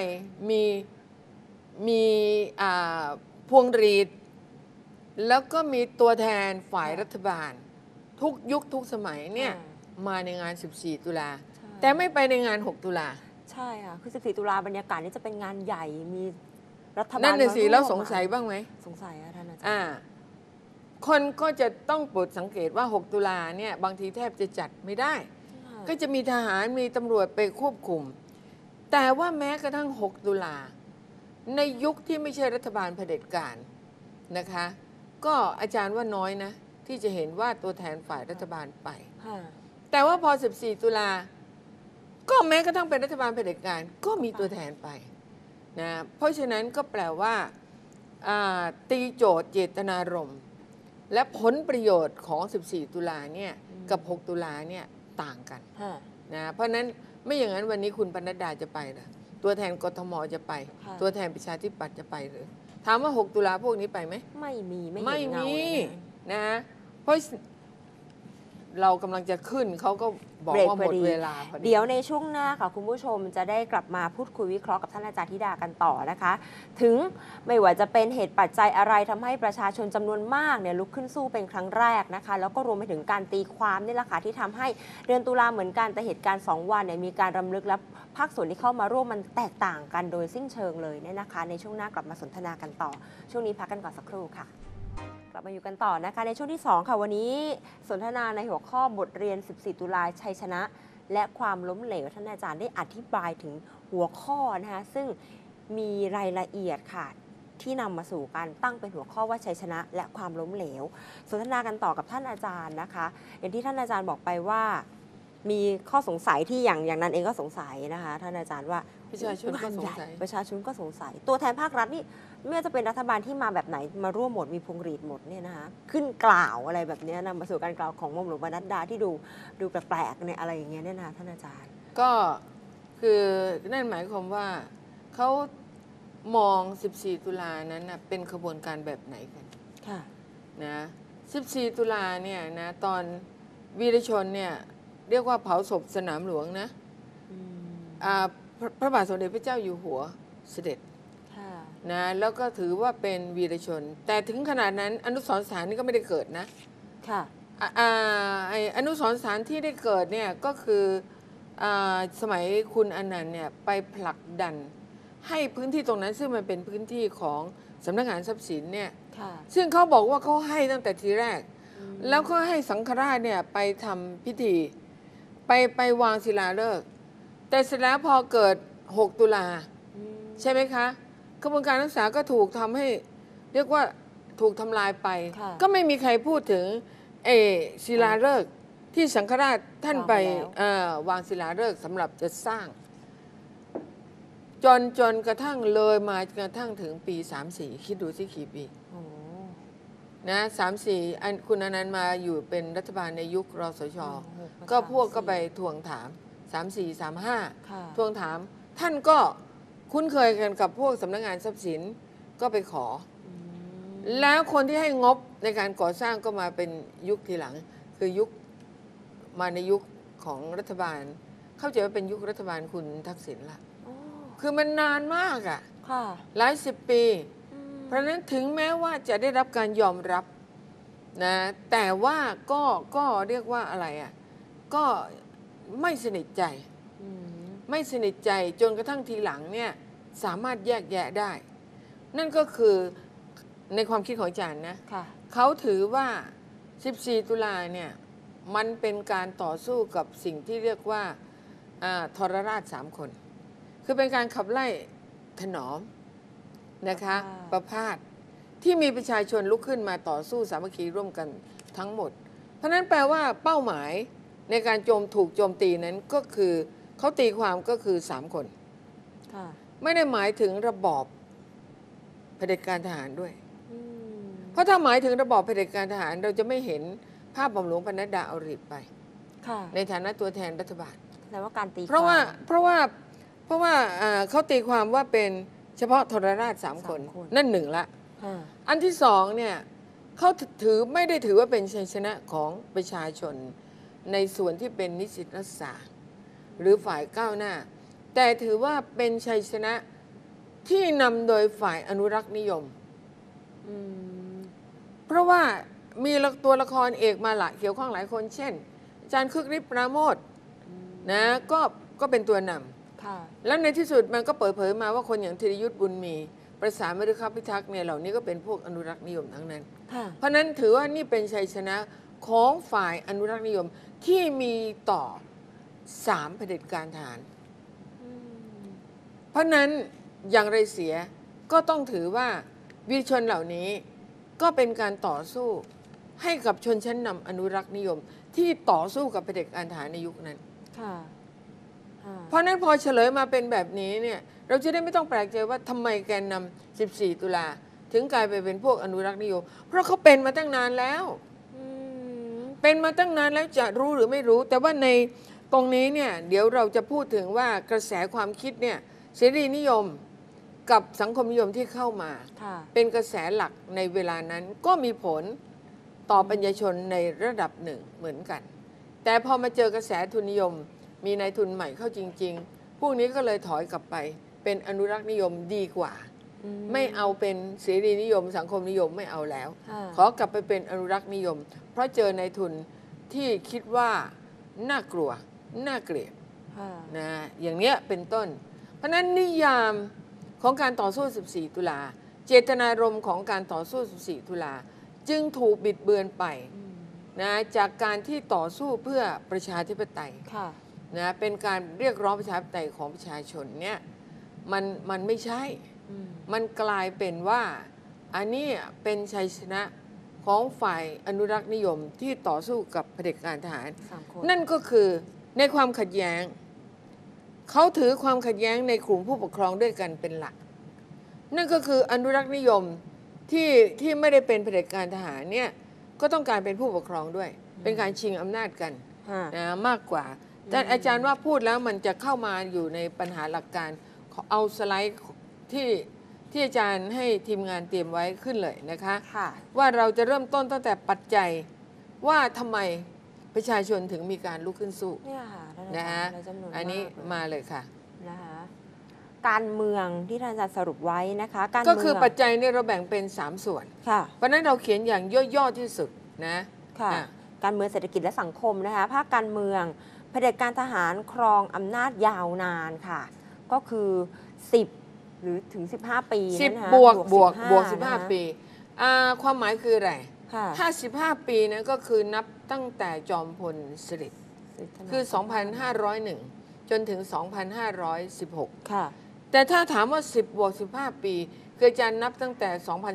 S2: มีพวงหรีดแล้วก็มีตัวแทนฝ่ายรัฐบาลทุกยุคทุกสมัยเนี่ยมาในงาน14ตุลาแต่ไม่ไปในงาน6ตุลา
S1: ใช่ค่ะคือ14ตุลาบรรยากาศนี้จะเป็นงานใหญ่มีรัฐบาล
S2: นั่นน่ะสิแล้วสงสัยบ้างไหม
S1: สงสัยท่านอาจารย์
S2: คนก็จะต้องโปรดสังเกตว่า6ตุลาเนี่ยบางทีแทบจะจัดไม่ได้ก็จะมีทหารมีตำรวจไปควบคุมแต่ว่าแม้กระทั่ง6ตุลาในยุคที่ไม่ใช่รัฐบาลเผด็จการนะคะก็อาจารย์ว่าน้อยนะที่จะเห็นว่าตัวแทนฝ่ายรัฐบาลไปแต่ว่าพอ14ตุลาก็แม้กระทั่งเป็นรัฐบาลเผด็จการก็มีตัวแทนไปนะเพราะฉะนั้นก็แปลว่าตีโจทย์เจตนารมณ์และผลประโยชน์ของ14ตุลาเนี่ยกับ6ตุลาเนี่ยต่างกันนะเพราะนั้นไม่อย่างนั้นวันนี้คุณปนัดดาจะไปเหรอตัวแทนกทมจะไปตัวแทนประชาธิปัตย์จะไปหรือถามว่า6ตุลาพวกนี้ไปไหม
S1: ไม่มีไม่เห็นเงาเลย
S2: นะเพราะเรากำลังจะขึ้นเขาก็บอกว่าหมดเวลาพอดี
S1: เดี๋ยวในช่วงหน้าค่ะคุณผู้ชมจะได้กลับมาพูดคุยวิเคราะห์กับท่านอาจารย์ธิดากันต่อนะคะถึงไม่ว่าจะเป็นเหตุปัจจัยอะไรทำให้ประชาชนจำนวนมากเนี่ยลุกขึ้นสู้เป็นครั้งแรกนะคะแล้วก็รวมไปถึงการตีความนี่แหละค่ะที่ทำให้เดือนตุลาเหมือนกันแต่เหตุการณ์2วันเนี่ยมีการรำลึกและภาคส่วนที่เข้ามาร่วมมันแตกต่างกันโดยสิ้นเชิงเลยเนี่ยนะคะในช่วงหน้ากลับมาสนทนากันต่อช่วงนี้พักกันก่อนสักครู่ค่ะกลับมาอยู่กันต่อนะคะในช่วงที่2ค่ะวันนี้สนทนาในหัวข้อบทเรียน14ตุลาชัยชนะและความล้มเหลวท่านอาจารย์ได้อธิบายถึงหัวข้อนะคะซึ่งมีรายละเอียดค่ะที่นำมาสู่การตั้งเป็นหัวข้อว่าชัยชนะและความล้มเหลวสนทนากันต่อกับท่านอาจารย์นะคะอย่างที่ท่านอาจารย์บอกไปว่ามีข้อสงสัยที่อย่างนั้นเองก็สงสัยนะคะท่านอาจารย์ว่า
S2: ประชาชนก็สงสัย
S1: ประชาชนก็สงสัยตัวแทนภาครัฐนี่ไม่ว่าจะเป็นรัฐบาลที่มาแบบไหนมาร่วมหมดมีพวงหรีดหมดเนี่ยนะคะขึ้นกล่าวอะไรแบบนี้นำมาสู่การกล่าวของหม่อมหลวงปนัดดาที่ดูแปลกๆเนี่ยอะไรอย่างเงี้ยเนี่ยนะท่านอาจารย์
S2: ก็คือนั่นหมายความว่าเขามอง14ตุลานั้นนะเป็นขบวนการแบบไหนกัน
S1: ค่ะ
S2: นะ14ตุลาเนี่ยนะตอนวีรชนเนี่ยเรียกว่าเผาศพสนามหลวงนะพระบาทสมเด็จพระเจ้าอยู่หัวเสด็จนะแล้วก็ถือว่าเป็นวีรชนแต่ถึงขนาดนั้นอนุสรณ์สถานนี่ก็ไม่ได้เกิดนะ
S1: ค่ะ
S2: อนุสรณ์สถานที่ได้เกิดเนี่ยก็คือสมัยคุณอนันต์เนี่ยไปผลักดันให้พื้นที่ตรงนั้นซึ่งมันเป็นพื้นที่ของสำนักงานทรัพย์สินเนี่ย
S1: ค่ะ
S2: ซึ่งเขาบอกว่าเขาให้ตั้งแต่ทีแรก
S1: อืม
S2: แล้วก็ให้สังฆราชเนี่ยไปทำพิธีไปวางศิลาฤกษ์แต่เสร็จแล้วพอเกิด 6 ตุลา
S1: อืม
S2: ใช่ไหมคะกระบวนการรักษาก็ถูกทำให้เรียกว่าถูกทำลายไป
S1: ค่ะ
S2: ก็ไม่มีใครพูดถึงศิลาฤกษ์ที่สังฆราชท่านไปวางศิลาฤกษ์สำหรับจะสร้าง จนกระทั่งเลยมากระทั่งถึงปี 34 คิดดูสิกี่ปี
S1: โอ้
S2: นะ34คุณอนันต์มาอยู่เป็นรัฐบาลในยุครสช
S1: 6
S2: ก็พวกก็
S1: 3
S2: ไปทวงถาม 34
S1: ค่ะ
S2: 35 ทวงถาม ท่านก็คุ้นเคยกันกับพวกสำนักงานทรัพย์สินก็ไปขอ
S1: อืม
S2: แล้วคนที่ให้งบในการก่อสร้างก็มาเป็นยุคทีหลัง คือยุคมาในยุคของรัฐบาล เข้าใจว่าเป็นยุครัฐบาลคุณทักษิณละ
S1: โอ้
S2: คือมันนานมากอะ
S1: ค่ะ
S2: หลายสิบปี
S1: อืม
S2: เพราะฉะนั้นถึงแม้ว่าจะได้รับการยอมรับนะแต่ว่าก็เรียกว่าอะไรอ่ะก็ไม่สนิทใจ
S1: อืม
S2: ไม่สนิทใจจนกระทั่งทีหลังเนี่ยสามารถแยกแยะได้ นั่นก็คือในความคิดของอาจารย์นะ
S1: ค่ะ
S2: เขาถือว่า 14 ตุลาเนี่ยมันเป็นการต่อสู้กับสิ่งที่เรียกว่าทรราช 3 คน คือเป็นการขับไล่ถนอมนะคะประพาสที่มีประชาชนลุกขึ้นมาต่อสู้สามัคคีร่วมกันทั้งหมด เพราะฉะนั้นแปลว่าเป้าหมายในการถูกโจมตีนั้นก็คือเขาตีความก็คือ 3 คน
S1: ค่ะ
S2: ไม่ได้หมายถึงระบอบเผด็จการทหารด้วย
S1: อืม
S2: เพราะถ้าหมายถึงระบอบเผด็จการทหารเราจะไม่เห็นภาพบอมหลวงปนัดดาเอารีบไป
S1: ค่ะ
S2: ในฐานะตัวแทนรัฐบาล
S1: แปลว่าการตี
S2: เพราะว่า
S1: ควม
S2: เพราะว่าเขาตีความว่าเป็นเฉพาะทรราช 3 คน
S1: 3 คน
S2: นั่นหนึ่งละ
S1: ค่ะ
S2: อันที่สองเนี่ยเขาไม่ได้ถือว่าเป็นชัยชนะของประชาชนในส่วนที่เป็นนิสิตนักศึกษาหรือฝ่ายก้าวหน้า แต่ถือว่าเป็นชัยชนะที่นำโดยฝ่ายอนุรักษ์นิยม
S1: อืม
S2: เพราะว่ามีตัวละครเอกมาละเกี่ยวข้องหลายคน เช่นอาจารย์คึกฤทธิ์ปราโมทย์นะก็เป็นตัวนำ
S1: ค่ะ
S2: แล้วในที่สุดมันก็เปิดเผยมาว่าคนอย่างธีรยุทธบุญมีประสานมฤคพิทักษ์เนี่ยเหล่านี้ก็เป็นพวกอนุรักษ์นิยมทั้งนั้น
S1: ค่ะ
S2: เพราะนั้นถือว่านี่เป็นชัยชนะของฝ่ายอนุรักษ์นิยมที่มีต่อ3เผด็จการทหาร
S1: อืม
S2: เพราะนั้นอย่างไรเสียก็ต้องถือว่าวีรชนเหล่านี้ก็เป็นการต่อสู้ให้กับชนชั้นนำอนุรักษ์นิยมที่ต่อสู้กับเผด็จการทหารในยุคนั้น
S1: ค่ะค่ะ
S2: เพราะนั้นพอเฉลยมาเป็นแบบนี้เนี่ยเราจะได้ไม่ต้องแปลกใจว่าทำไมแกนนำ 14 ตุลาถึงกลายไปเป็นพวกอนุรักษ์นิยม เพราะเขาเป็นมาตั้งนานแล้ว
S1: อืม
S2: เป็นมาตั้งนานแล้วจะรู้หรือไม่รู้ แต่ว่าในตรงนี้เนี่ยเดี๋ยวเราจะพูดถึงว่ากระแสความคิดเนี่ยเสรีนิยมกับสังคมนิยมที่เข้ามา
S1: ค่ะ
S2: เป็นกระแสหลักในเวลานั้นก็มีผลต่อปัญญาชนในระดับหนึ่งเหมือนกัน แต่พอมาเจอกระแสทุนนิยม มีนายทุนใหม่เข้าจริง ๆ พวกนี้ก็เลยถอยกลับไปเป็นอนุรักษ์นิยมดีกว่า ไม่เอาเป็นเสรีนิยม สังคมนิยมไม่เอาแล้ว
S1: ค่ะ
S2: ขอกลับไปเป็นอนุรักษ์นิยม เพราะเจอนายทุนที่คิดว่าน่ากลัวน่าเกลียด
S1: ค่ะ
S2: นะอย่างเนี้ยเป็นต้น เพราะฉะนั้นนิยามของการต่อสู้ 14 ตุลาเจตนารมณ์ของการต่อสู้ 14 ตุลาจึงถูกบิดเบือนไป
S1: อืม
S2: นะจากการที่ต่อสู้เพื่อประชาธิปไตย
S1: ค่ะ
S2: นะเป็นการเรียกร้องประชาธิปไตยของประชาชนเนี่ยมันไม่ใช่
S1: อืม
S2: มันกลายเป็นว่าอันนี้เป็นชัยชนะของฝ่ายอนุรักษ์นิยมที่ต่อสู้กับเผด็จการทหาร
S1: 3 คน
S2: นั่นก็คือในความขัดแย้ง เขาถือความขัดแย้งในกลุ่มผู้ปกครองด้วยกันเป็นหลัก นั่นก็คืออนุรักษ์นิยมที่ไม่ได้เป็นเผด็จการทหารเนี่ยก็ต้องการเป็นผู้ปกครองด้วย เป็นการชิงอำนาจกัน
S1: ค่ะ
S2: นะมากกว่า แต่อาจารย์ว่าพูดแล้วมันจะเข้ามาอยู่ในปัญหาหลักการขอเอาสไลด์ที่อาจารย์ให้ทีมงานเตรียมไว้ขึ้นเลยนะคะ
S1: ค่ะ
S2: ว่าเราจะเริ่มต้นตั้งแต่ปัจจัยว่าทำไมประชาชนถึงมีการลุกขึ้นสู้
S1: เนี่ยค่ะท่านอา
S2: นะ
S1: จาร
S2: ฮะ
S1: ย์ในจำนวน
S2: อันนี้
S1: มากเลย
S2: มาเลยค่ะ
S1: นะคะการเมืองที่ท่านอาจารย์สรุปไว้นะคะ การ
S2: ก็
S1: เมื
S2: คือปัจจัยเนี่ยเราแบ่งเป็น 3 ส่วน
S1: ค่ะ
S2: เพราะฉะนั้นเราเขียนอย่างย่อๆที่สุดนะ
S1: ค่ะ
S2: อ่ะ
S1: การเมืองเศรษฐกิจและสังคมนะคะภาคการเมืองเผด็จการทหารครองอำนาจยาวนานค่ะ ก็คือ 10 หรือถึง 15 ปี
S2: 10
S1: นะคะ
S2: บวก
S1: นะคะ
S2: 15 ปีความหมายคืออะไร
S1: ค่ะ
S2: ถ้า 15 ปีนั้นก็คือนับตั้งแต่จอมพลสฤษดิ์คือ 2,501 จนถึง 2,516
S1: ค่ะ
S2: แต่ถ้าถามว่า 10 บวก 15 ปีคืออาจารย์นับตั้งแต่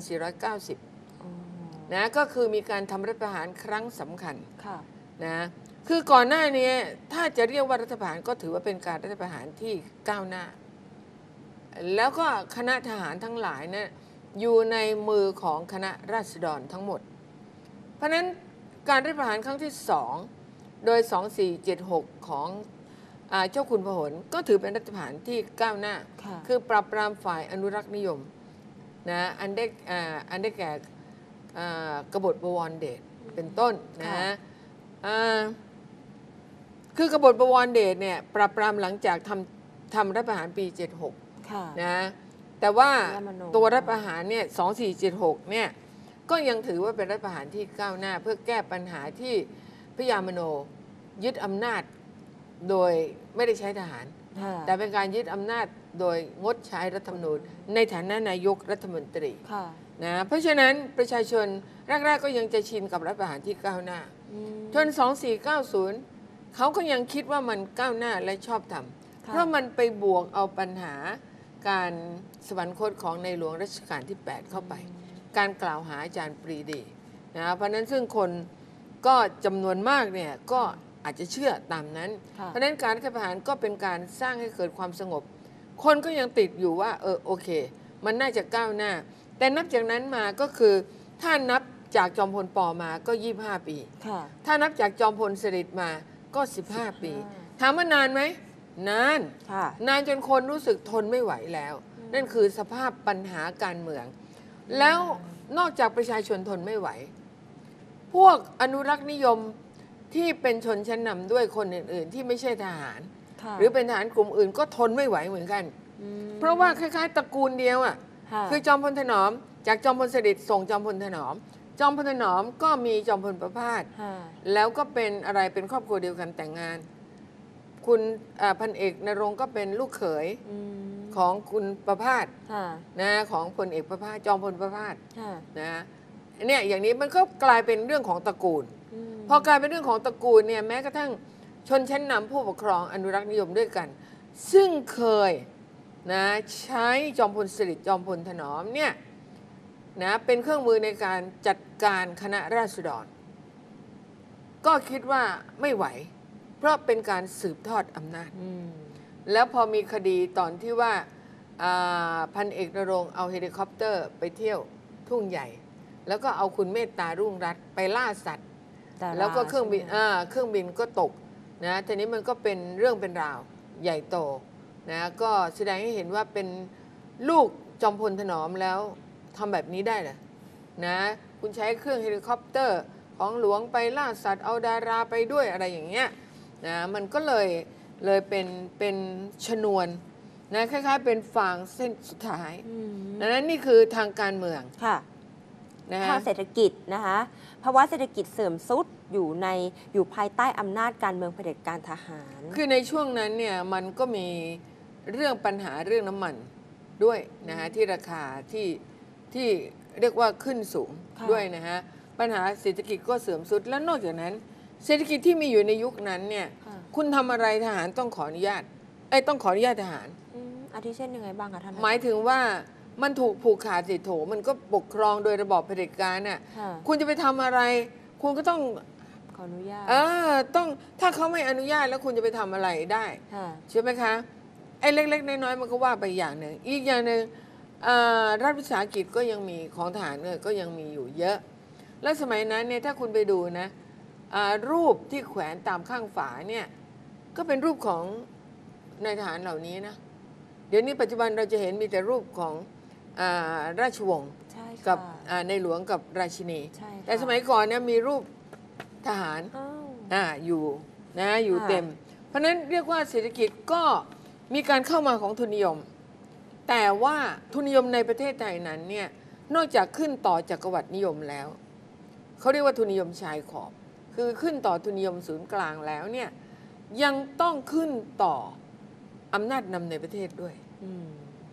S2: 2490 นะก็คือมีการทำรัฐประหารครั้งสำคัญ
S1: ค่ะ
S2: นะคือก่อนหน้านี้ถ้าจะเรียกว่ารัฐประหารก็ถือว่าเป็นการรัฐประหารที่ก้าวหน้า แล้วก็คณะทหารทั้งหลายเนี่ยอยู่ในมือของคณะราษฎรทั้งหมด เพราะฉะนั้นการรัฐประหารครั้งที่สองโดย 2476 ของเจ้าคุณพหลก็ถือเป็นรัฐประหารที่ก้าวหน้า
S1: ค่ะ
S2: คือปราบปรามฝ่ายอนุรักษ์นิยมนะอันได้แก่กบฏบวรเดชเป็นต้นนะคือกบฏบวรเดชเนี่ยปราบปรามหลังจากทำรัฐประหารปี 76
S1: ค่ะ
S2: นะแต่ว่า
S1: รัฐธรรมนูญ
S2: ตัวรัฐประหารเนี่ย 2476 เนี่ยก็ยังถือว่าเป็นรัฐประหารที่ก้าวหน้า เพื่อแก้ปัญหาที่พระยามโนยึดอำนาจโดยไม่ได้ใช้ทหาร
S1: ค่ะ
S2: แต่เป็นการยึดอำนาจโดยงดใช้รัฐธรรมนูญในฐานะนายกรัฐมนตรี
S1: ค่ะ
S2: นะเพราะฉะนั้นประชาชนแรกๆก็ยังจะชินกับรัฐประหารที่ก้าวหน้า จน 2490 เขาก็ยังคิดว่ามันก้าวหน้าและชอบธรรม
S1: ค่ะ
S2: เพราะมันไปบวกเอาปัญหาการสวรรคตของในหลวงรัชกาลที่ 8 เข้าไป การกล่าวหาอาจารย์ปรีดีนะเพราะฉะนั้นซึ่งคนก็จำนวนมากเนี่ยก็อาจจะเชื่อตามนั้น
S1: ค่ะ
S2: เพราะฉะนั้นการรัฐประหารก็เป็นการสร้างให้เกิดความสงบ คนก็ยังติดอยู่ว่าโอเค มันน่าจะก้าวหน้า แต่นับจากนั้นมาก็คือถ้านับจากจอมพลป.มาก็ 25 ปี
S1: ค่ะ
S2: ถ้านับจากจอมพลสฤษดิ์มาก็ 15 ปี ถามว่านานไหมนาน
S1: ค่ะ
S2: นานจนคนรู้สึกทนไม่ไหวแล้ว นั่นคือสภาพปัญหาการเมือง แล้วนอกจากประชาชนทนไม่ไหว พวกอนุรักษ์นิยมที่เป็นชนชั้นนำด้วยคนอื่นๆ ที่ไม่ใช่ทหาร
S1: ค่ะ
S2: หรือเป็นทหารกลุ่มอื่นก็ทนไม่ไหวเหมือนกัน เพราะว่าคล้ายๆตระกูลเดียวอ่ะ
S1: ค่ะ
S2: คือจอมพลถนอม จากจอมพลสฤษดิ์ส่งจอมพลถนอม จอมพลถนอมก็มีจอมพลประภาส
S1: ค่ะ
S2: แล้วก็เป็นอะไรเป็นครอบครัวเดียวกันแต่งงาน คุณพันเอกนรงค์ก็เป็นลูกเขย
S1: อืม
S2: ของคุณประภาส
S1: ค่ะ
S2: นะของพลเอกประภาสจอมพลประภาส
S1: ค่ะ
S2: นะเนี่ยอย่างนี้มันก็กลายเป็นเรื่องของตระกูล
S1: ม
S2: พอกลายเป็นเรื่องของตระกูลเนี่ยแม้กระทั่งชนชั้นนำผู้ปกครองอนุรักษ์นิยมด้วยกัน ซึ่งเคยนะใช้จอมพลสฤษดิ์จอมพลถนอมเนี่ยนะเป็นเครื่องมือในการจัดการคณะราษฎร ก็คิดว่าไม่ไหว เพราะเป็นการสืบทอดอำนาจ
S1: อืม
S2: แล้วพอมีคดีตอนที่ว่าพันเอกนรงค์เอาเฮลิคอปเตอร์ไปเที่ยวทุ่งใหญ่ แล้วก็เอาคุณเมตตารุ่งรัตน์ไปล่าสัตว์
S1: ดารา
S2: แล้วก็เครื่องบิน
S1: ใช่ไหม
S2: เครื่องบินก็ตกนะทีนี้มันก็เป็นเรื่องเป็นราวใหญ่โตนะก็แสดงให้เห็นว่าเป็นลูกจอมพลถนอมแล้วทำแบบนี้ได้เหรอนะคุณใช้เครื่องเฮลิคอปเตอร์ของหลวงไปล่าสัตว์เอาดาราไปด้วยอะไรอย่างเงี้ยนะมันก็เลยเป็นชนวนนะคล้ายๆเป็นฟางเส้นสุดท้าย
S1: อืม
S2: ดังนั้นนี่คือทางการเมือง
S1: ค่ะ
S2: นะ
S1: ทางเศรษฐกิจนะคะภาวะเศรษฐกิจเสื่อมทรุดอยู่ภายใต้อำนาจการเมืองเผด็จการทหาร
S2: คือในช่วงนั้นเนี่ยมันก็มีเรื่องปัญหาเรื่องน้ำมันด้วยนะฮะที่ราคาที่เรียกว่าขึ้นสูง
S1: ค่ะ
S2: ด้วยนะฮะปัญหาเศรษฐกิจก็เสื่อมทรุดและนอกจากนั้น เศรษฐกิจที่มีอยู่ในยุคนั้นเนี่ย
S1: ค่ะ
S2: คุณทำอะไรทหารต้องขออนุญาตต้องขออนุญาตทหาร
S1: อาทิเช่นยังไงบ้างคะท่าน
S2: หมายถึงว่ามันถูกผูกขาดสิโถมันก็ปกครองโดยระบอบเผด็จการน่ะ
S1: ค่ะ
S2: คุณจะไปทำอะไร คุณก็ต้อง
S1: ขออนุญาต
S2: ต้องถ้าเขาไม่อนุญาตแล้วคุณจะไปทำอะไรได้
S1: ค่ะ
S2: ใช่ไหมคะไอ้เล็กๆน้อยๆมันก็ว่าไปอย่างหนึ่งอีกอย่างหนึ่งรัฐวิสาหกิจก็ยังมีของทหารเนี่ยก็ยังมีอยู่เยอะ แล้วสมัยนั้นเนี่ยถ้าคุณไปดูนะรูปที่แขวนตามข้างฝาเนี่ยก็เป็นรูปของนายทหารเหล่านี้นะเดี๋ยวนี้ปัจจุบันเราจะเห็นมีแต่รูปของราชวงศ์
S1: ใช่ค่ะ
S2: กับในหลวงกับราชินี
S1: ใช่ค่ะ
S2: แต่สมัยก่อนเนี่ยมีรูปทหาร
S1: อ้าว
S2: อยู่นะอยู่
S1: ค่ะ
S2: เต็ม เพราะฉะนั้นเรียกว่าเศรษฐกิจก็มีการเข้ามาของทุนนิยม แต่ว่าทุนนิยมในประเทศไทยนั้นเนี่ยนอกจากขึ้นต่อจักรวรรดินิยมแล้วเขาเรียกว่าทุนนิยมชายขอบ คือขึ้นต่อทุนนิยมศูนย์กลางแล้วเนี่ยยังต้องขึ้นต่ออำนาจนำในประเทศด้วย
S1: อืม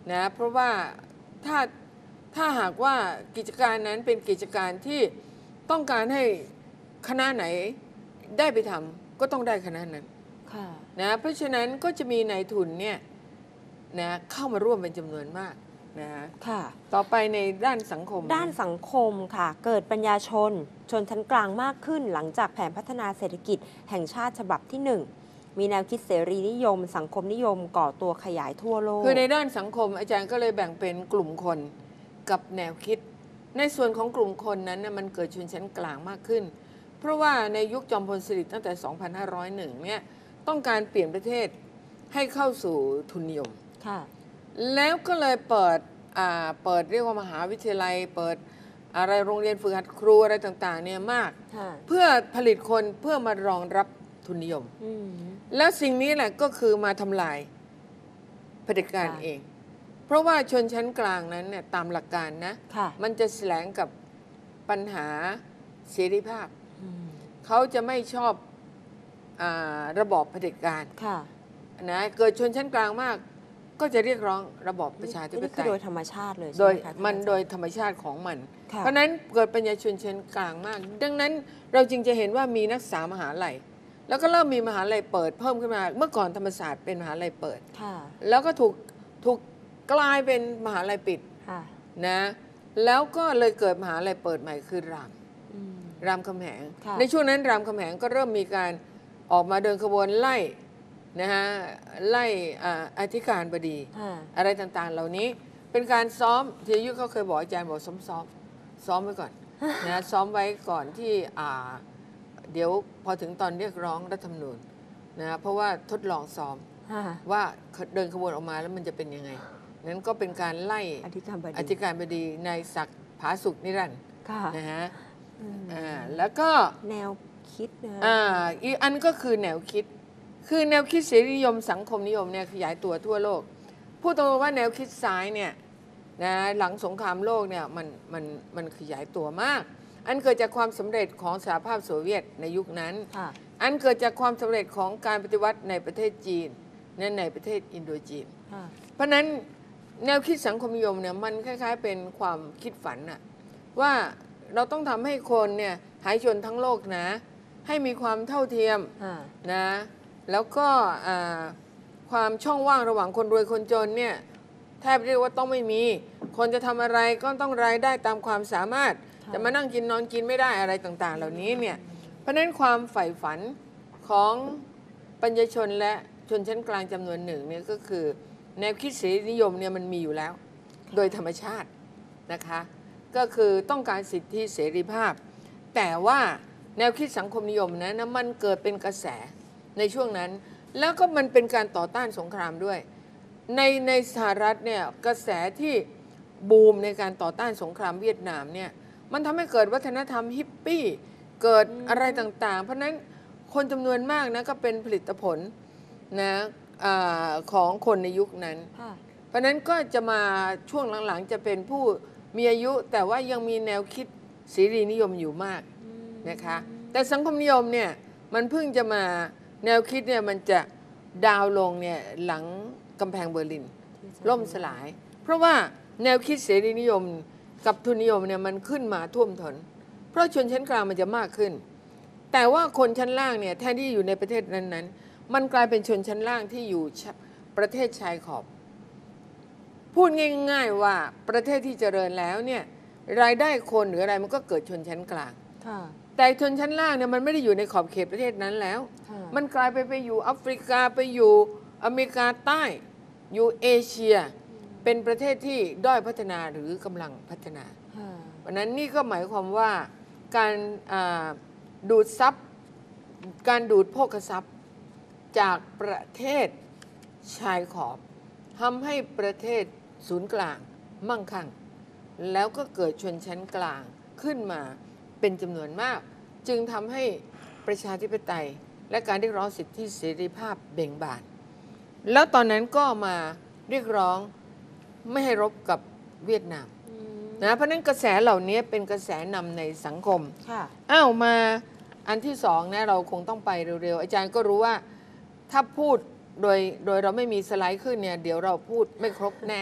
S2: นะเพราะว่าถ้าหากว่ากิจการนั้นเป็นกิจการที่ต้องการให้คณะไหนได้ไปทำก็ต้องได้คณะนั้นนะเพราะฉะนั้นก็จะมีนายทุนเนี่ยนะเข้ามาร่วมเป็นจำนวนมากนะค่ะต่อไปในด้านสังคม
S1: ค่ะเกิดปัญญาชนชั้นกลางมากขึ้นหลังจากแผนพัฒนาเศรษฐกิจแห่งชาติฉบับที่ 1มีแนวคิดเสรีนิยมสังคมนิยมก่อตัวขยายทั่วโลก
S2: คือในด้านสังคมอาจารย์ก็เลยแบ่งเป็นกลุ่มคนกับแนวคิดในส่วนของกลุ่มคนนั้นนะมันเกิดชนชั้นกลางมากขึ้นเพราะว่าในยุคจอมพลสฤษดิ์ตั้งแต่ 2501 เนี่ยต้องการเปลี่ยนประเทศให้เข้าสู่ทุนนิยมแล้วก็เลยเปิดเรียกว่ามหาวิทยาลัยเปิดอะไรโรงเรียนฝึกหัดครูอะไรต่างๆเนี่ยมากเพื่อผลิตคนเพื่อมารองรับทุนนิยมแล้วสิ่งนี้แหละก็คือมาทำลายเผด็จการเองเพราะว่าชนชั้นกลางนั้นเนี่ยตามหลักการนะมันจะแสลงกับปัญหาเสรีภาพเขาจะไม่ชอบระบอบเผด็จการนะเกิดชนชั้นกลางมากก็จะเรียกร้องระบอบประชาธิปไตย
S1: โดยธรรมชาติเลย
S2: โดยธรรมชาติของมันเพราะนั้นเกิดปัญญาชนชั้นกลางมากดังนั้นเราจึงจะเห็นว่ามีนักศึกษามหาลัยแล้วก็เริ่มมีมหาลัยเปิดเพิ่มขึ้นมาเมื่อก่อนธรรมศาสตร์เป็นมหาลัยเปิดแล้วก็ถูกกลายเป็นมหาลัยปิดนะแล้วก็เลยเกิดมหาลัยเปิดใหม่คือรามคำแหงในช่วงนั้นรามคำแหงก็เริ่มมีการออกมาเดินขบวนไล่นะฮะไล่อธิการบดีอะไรต่างๆเหล่านี้เป็นการซ้อมที่ยุเขาเคยบอกอาจารย์บอกซ้อมไว้ก่อนนะซ้อมไว้ก่อนที่เดี๋ยวพอถึงตอนเรียกร้องรัฐธรรมนูญนะเพราะว่าทดลองซ้อมว่าเดินขบวนออกมาแล้วมันจะเป็นยังไงนั้นก็เป็นการไล่อธิการบดีนายศักดิ์ผาสุกนิรันดร์นะฮะแล้วก็
S1: แนวคิดนะ
S2: อีกอันก็คือแนวคิดเสรีนิยมสังคมนิยมเนี่ยขยายตัวทั่วโลกพูดตรงๆว่าแนวคิดซ้ายเนี่ยนะหลังสงครามโลกเนี่ยมันขยายตัวมากอันเกิดจากความสำเร็จของสหภาพโซเวียตในยุคนั้นอันเกิดจากความสำเร็จของการปฏิวัติในประเทศจีนในประเทศอินโดจีนเพราะนั้นแนวคิดสังคมนิยมเนี่ยมันคล้ายๆเป็นความคิดฝันอะว่าเราต้องทำให้คนเนี่ยหายชนทั้งโลกนะให้มีความเท่าเทียมนะแล้วก็ความช่องว่างระหว่างคนรวยคนจนเนี่ยแทบเรียกว่าต้องไม่มีคนจะทำอะไรก็ต้องรายได้ตามความสามารถจะมานั่งกินนอนกินไม่ได้อะไรต่างๆเหล่านี้เนี่ยเพราะฉะนั้นความใฝ่ฝันของปัญญาชนและชนชั้นกลางจำนวนหนึ่งเนี่ยก็คือแนวคิดเสรีนิยมเนี่ยมันมีอยู่แล้วโดยธรรมชาตินะคะก็คือต้องการสิทธิเสรีภาพแต่ว่าแนวคิดสังคมนิยมนะมันเกิดเป็นกระแสในช่วงนั้นแล้วก็มันเป็นการต่อต้านสงครามด้วยในสหรัฐเนี่ยกระแสที่บูมในการต่อต้านสงครามเวียดนามเนี่ยมันทำให้เกิดวัฒนธรรมฮิปปี้เกิดอะไรต่างๆเพราะนั้นคนจำนวนมากนะก็เป็นผลิตผลนะของคนในยุคนั้นเพราะนั้นก็จะมาช่วงหลังๆจะเป็นผู้มีอายุแต่ว่ายังมีแนวคิดเสรีนิยมอยู่มากนะคะแต่สังคมนิยมเนี่ยมันเพิ่งจะมาแนวคิดเนี่ยมันจะดาวลงเนี่ยหลังกำแพงเบอร์ลินล่มสลายเพราะว่าแนวคิดเสรีนิยมกับทุนนิยมเนี่ยมันขึ้นมาท่วมท้นเพราะชนชั้นกลางมันจะมากขึ้นแต่ว่าคนชั้นล่างเนี่ยแทนที่อยู่ในประเทศนั้นๆมันกลายเป็นชนชั้นล่างที่อยู่ประเทศชายขอบพูดง่ายๆว่าประเทศที่เจริญแล้วเนี่ยรายได้คนหรืออะไรมันก็เกิดชนชั้นกลางแต่ชนชั้นล่างเนี่ยมันไม่ได้อยู่ในขอบเขตประเทศนั้นแล้วมันกลายไปอยู่แอฟริกาไปอยู่อเมริกาใต้อยู่เอเชียเป็นประเทศที่ด้อยพัฒนาหรือกำลังพัฒนาเพราะนั้นนี่ก็หมายความว่าการดูดซับการดูดโภคทรัพย์จากประเทศชายขอบทำให้ประเทศศูนย์กลางมั่งคั่งแล้วก็เกิดชนชั้นกลางขึ้นมาเป็นจำนวนมากจึงทำให้ประชาธิปไตยและการเรียกร้องสิทธิเสรีภาพเบ่งบานแล้วตอนนั้นก็มาเรียกร้องไม่ให้รบกับเวียดนามนะเพราะนั้นกระแสเหล่านี้เป็นกระแสนำในสังคมมาอันที่สองนะเราคงต้องไปเร็วๆอาจารย์ก็รู้ว่าถ้าพูดโดยเราไม่มีสไลด์ขึ้นเนี่ยเดี๋ยวเราพูดไม่ครบแน่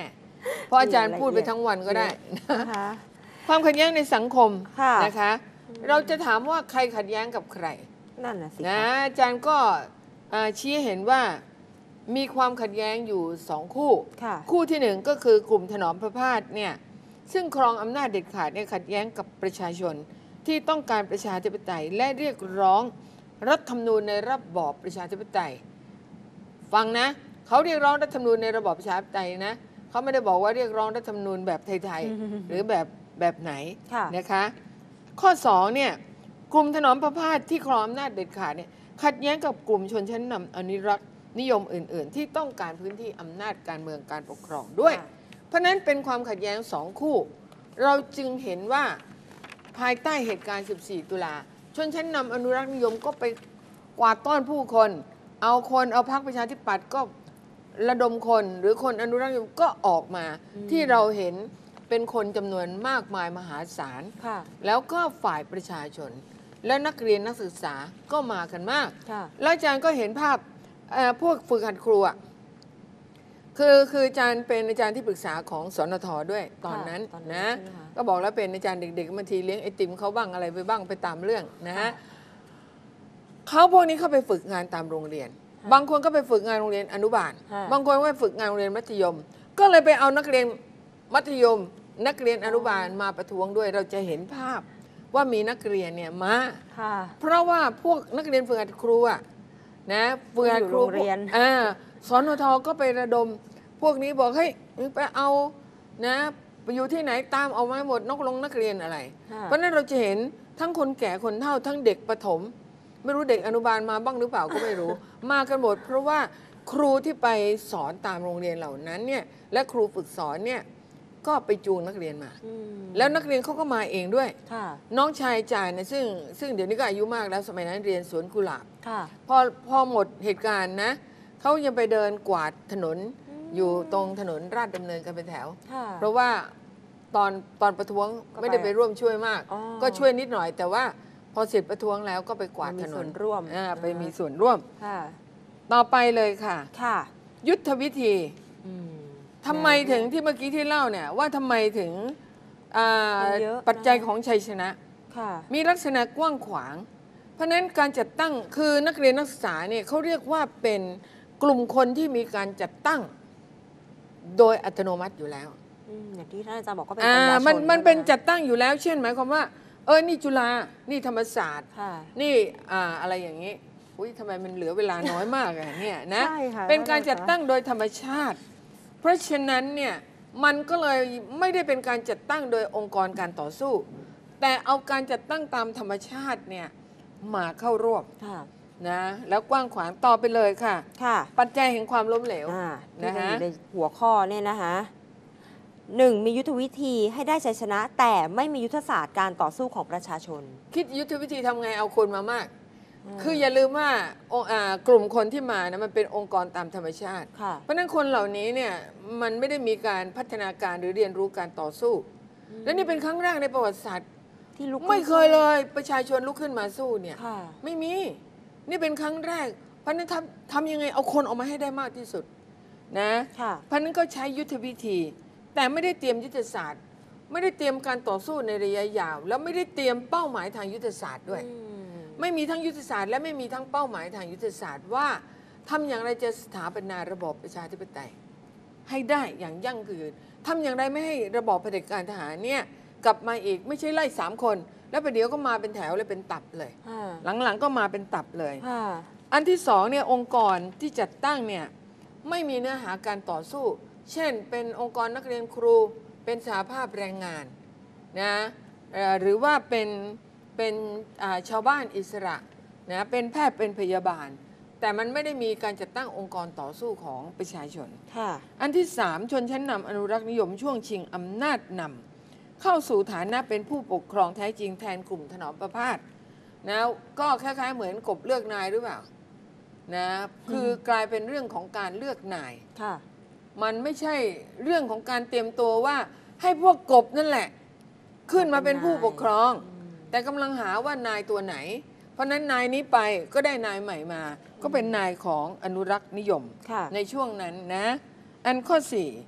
S2: เพราะอาจารย์พูดไปทั้งวันก็ได้
S1: นะคะ
S2: ความขัดแย้งในสังคม
S1: ค่ะ
S2: นะคะ เราจะถามว่าใครขัดแย้งกับใคร
S1: นั่นน่ะสิ
S2: นะ
S1: คะ
S2: อาจารย์ก็ชี้เห็นว่ามีความขัดแย้งอยู่สองคู่
S1: ค่ะ
S2: คู่ที่หนึ่งก็คือกลุ่มถนอมพระพาทเนี่ยซึ่งครองอำนาจเด็ดขาดเนี่ยขัดแย้งกับประชาชนที่ต้องการประชาธิปไตยและเรียกร้องรัฐธรรมนูญในระบอบประชาธิปไตย ฟังนะเขาเรียกร้องรัฐธรรมนูญในระบอบประชาธิปไตยนะเขาไม่ได้บอกว่าเรียกร้องรัฐธรรมนูญแบบไทยๆ หรือแบบไหน
S1: ค่ะ
S2: นะคะข้อ2เนี่ยกลุ่มถนอมพระพาทที่ครองอำนาจเด็ดขาดเนี่ยขัดแย้งกับกลุ่มชนชั้นนำอนุรักษ์นิยมอื่น ๆ ที่ต้องการพื้นที่อำนาจการเมืองการปกครองด้วย
S1: ค่ะ
S2: เพราะนั้นเป็นความขัดแย้งสองคู่ เราจึงเห็นว่าภายใต้เหตุการณ์ 14 ตุลาชนชั้นนำอนุรักษ์นิยมก็ไปกวาดต้อนผู้คน เอาพรรคประชาธิปัตย์ก็ระดมคนหรือคนอนุรักษ์นิยมก็ออกมาที่เราเห็นเป็นคนจำนวนมากมายมหาศาล
S1: ค่ะ
S2: แล้วก็ฝ่ายประชาชน และนักเรียนนักศึกษาก็มากันมาก
S1: ค่ะ
S2: แล้วอาจารย์ก็เห็นภาพพวกฝึกหัดครูอะคืออาจารย์เป็นอาจารย์ที่ปรึกษาของสนทด้วยตอนนั้น
S1: ตอนนั้น
S2: นะ
S1: ใช่ไหมคะ
S2: ก็บอกแล้วเป็นอาจารย์เด็กๆบางทีเลี้ยงไอติมเขาบ้างอะไรไปบ้างไปตามเรื่องนะฮะเขาพวกนี้เข้าไปฝึกงานตามโรงเรียน บางคนก็ไปฝึกงานโรงเรียนอนุบาล บางคนก็ไปฝึกงานโรงเรียนมัธยม ก็เลยไปเอานักเรียนมัธยม นักเรียนอนุบาลมาประท้วงด้วยเราจะเห็นภาพว่ามีนักเรียนเนี่ยมา
S1: ค่ะ
S2: เพราะว่าพวกนักเรียนฝึกหัดครูอะนะฝึกหัดครู
S1: อยู่โรงเรียน
S2: สนทก็ไประดม พวกนี้บอกเฮ้ยมึงไปเอานะไปอยู่ที่ไหนตามเอามาหมดนักเรียนอะไร
S1: ค่ะ
S2: เพราะฉะนั้นเราจะเห็นทั้งคนแก่คนเฒ่าทั้งเด็กประถม ไม่รู้เด็กอนุบาลมาบ้างหรือเปล่าก็ไม่รู้ มากันหมด เพราะว่าครูที่ไปสอนตามโรงเรียนเหล่านั้นเนี่ยและครูฝึกสอนเนี่ยก็ไปจูงนักเรียนมา
S1: อืม
S2: แล้วนักเรียนเขาก็มาเองด้วย
S1: ค่ะ
S2: น้องชายจ่ายเนี่ยซึ่งเดี๋ยวนี้ก็อายุมากแล้วสมัยนั้นเรียนสวนกุหลาบ
S1: ค่ะ
S2: พอหมดเหตุการณ์นะเขายังไปเดินกวาดถนนอยู่ตรงถนนราชดำเนินกันเป็นแถว
S1: ค่ะ
S2: เพราะว่าตอนประท้วง
S1: ก็ไป
S2: ไม่ได้ไปร่วมช่วยมาก
S1: อ๋อ
S2: ก็ช่วยนิดหน่อย แต่ว่าพอเสร็จประท้วงแล้วก็ไปกวาดถน
S1: มีส่
S2: น
S1: วนร่วม
S2: ไปมีส่วนร่วม
S1: ค่ะ
S2: ต่อไปเลยค่ะ
S1: ค่ะ
S2: ยุทธวิธี
S1: อืม
S2: ทำไมถึงที่เมื่อกี้ที่เล่าเนี่ยว่าทำไมถึง
S1: คนเยอะ
S2: ปัจจัย
S1: นะ
S2: ของชัยชนะ
S1: ค่ะ
S2: มีลักษณะกว้างขวาง เพราะฉะนั้นการจัดตั้งคือนักเรียนนักศึกษาเนี่ยเขาเรียกว่าเป็นกลุ่มคนที่มีการจัดตั้งโดยอัตโนมัติอยู่แล้ว
S1: อย่างที่ท่านอาจารย์บอกก็เป็นปัญญาชน
S2: มันเป็น
S1: ใช่ไห
S2: จัดตั้งอยู่แล้ว เช่นหมายความว่านี่จุฬานี่ธรรมศาสตร์
S1: ค่ะ
S2: นี่อะไรอย่างนี้อุ้ยทำไมมันเหลือเวลาน้อยมากอะเนี่ยนะ
S1: ใช่ค่ะ
S2: เป็นการจัดตั้งโดยธรรมชาติ เพราะฉะนั้นเนี่ยมันก็เลยไม่ได้เป็นการจัดตั้งโดยองค์กรการต่อสู้ แต่เอาการจัดตั้งตามธรรมชาติเนี่ยมาเข้าร่วม
S1: ค่ะ
S2: นะแล้วกว้างขวางต่อไปเลยค่ะ
S1: ค่ะ
S2: ปัจจัยแห่งความล้มเหลว
S1: ที่
S2: นะ
S1: มัน
S2: ฮะ
S1: อยู่ในหัวข้อเนี่ยนะคะ1. มียุทธวิธีให้ได้ชัยชนะ แต่ไม่มียุทธศาสตร์การต่อสู้ของประชาชน
S2: คิดยุทธวิธีทำไงเอาคนมามาก คืออย่าลืมว่ากลุ่มคนที่มานะมันเป็นองค์กรตามธรรมชาติ
S1: ค่ะ
S2: เพราะฉะนั้นคนเหล่านี้เนี่ยมันไม่ได้มีการพัฒนาการหรือเรียนรู้การต่อสู้ และนี่เป็นครั้งแรกในประวัติศาสตร์
S1: ที่ลุก
S2: ไม่เคยเลยประชาชนลุกขึ้นมาสู้เนี่ย
S1: ค่ะ
S2: ไม่มี นี่เป็นครั้งแรก เพราะฉะนั้นทำยังไงเอาคนออกมาให้ได้มากที่สุดนะ
S1: ค่ะ
S2: เพราะฉะนั้นก็ใช้ยุทธวิธี แต่ไม่ได้เตรียมยุทธศาสตร์ ไม่ได้เตรียมการต่อสู้ในระยะยาว แล้วไม่ได้เตรียมเป้าหมายทางยุทธศาสตร์ด้วย ไม่มีทั้งยุทธศาสตร์และไม่มีทั้งเป้าหมายทางยุทธศาสตร์ว่าทำอย่างไรจะสถาปนาระบอบประชาธิปไตย ให้ได้อย่างยั่งยืนทำอย่างไรไม่ให้ระบอบเผด็จการทหารเนี่ยกลับมาอีกไม่ใช่ไล่3 คน แล้วประเดี๋ยวก็มาเป็นแถวเลยเป็นตับเลย
S1: ค่ะ
S2: หลังๆก็มาเป็นตับเลย
S1: ค่ะ
S2: อันที่สองเนี่ยองค์กรที่จัดตั้งเนี่ยไม่มีเนื้อหาการต่อสู้ เช่นเป็นองค์กรนักเรียนครู เป็นสหภาพแรงงานนะหรือว่าเป็นชาวบ้านอิสระนะเป็นแพทย์เป็นพยาบาล แต่มันไม่ได้มีการจัดตั้งองค์กรต่อสู้ของประชาชน
S1: ค่ะ
S2: อันที่สามชนชั้นนำอนุรักษ์นิยมช่วงชิงอำนาจนำเข้าสู่ฐานะเป็นผู้ปกครองแท้จริงแทนกลุ่มถนอมประพาสนะก็คล้ายๆเหมือนกบเลือกนายหรือเปล่านะคือกลายเป็นเรื่องของการเลือกนาย
S1: ค่ะ
S2: มันไม่ใช่เรื่องของการเตรียมตัวว่าให้พวกกบนั่นแหละ ขึ้นมาเป็นผู้ปกครอง แต่กำลังหาว่านายตัวไหน เพราะนั้นนายนี้ไปก็ได้นายใหม่มา ก็เป็นนายของอนุรักษ์นิยม
S1: ค่ะ
S2: ในช่วงนั้นนะ อันข้อ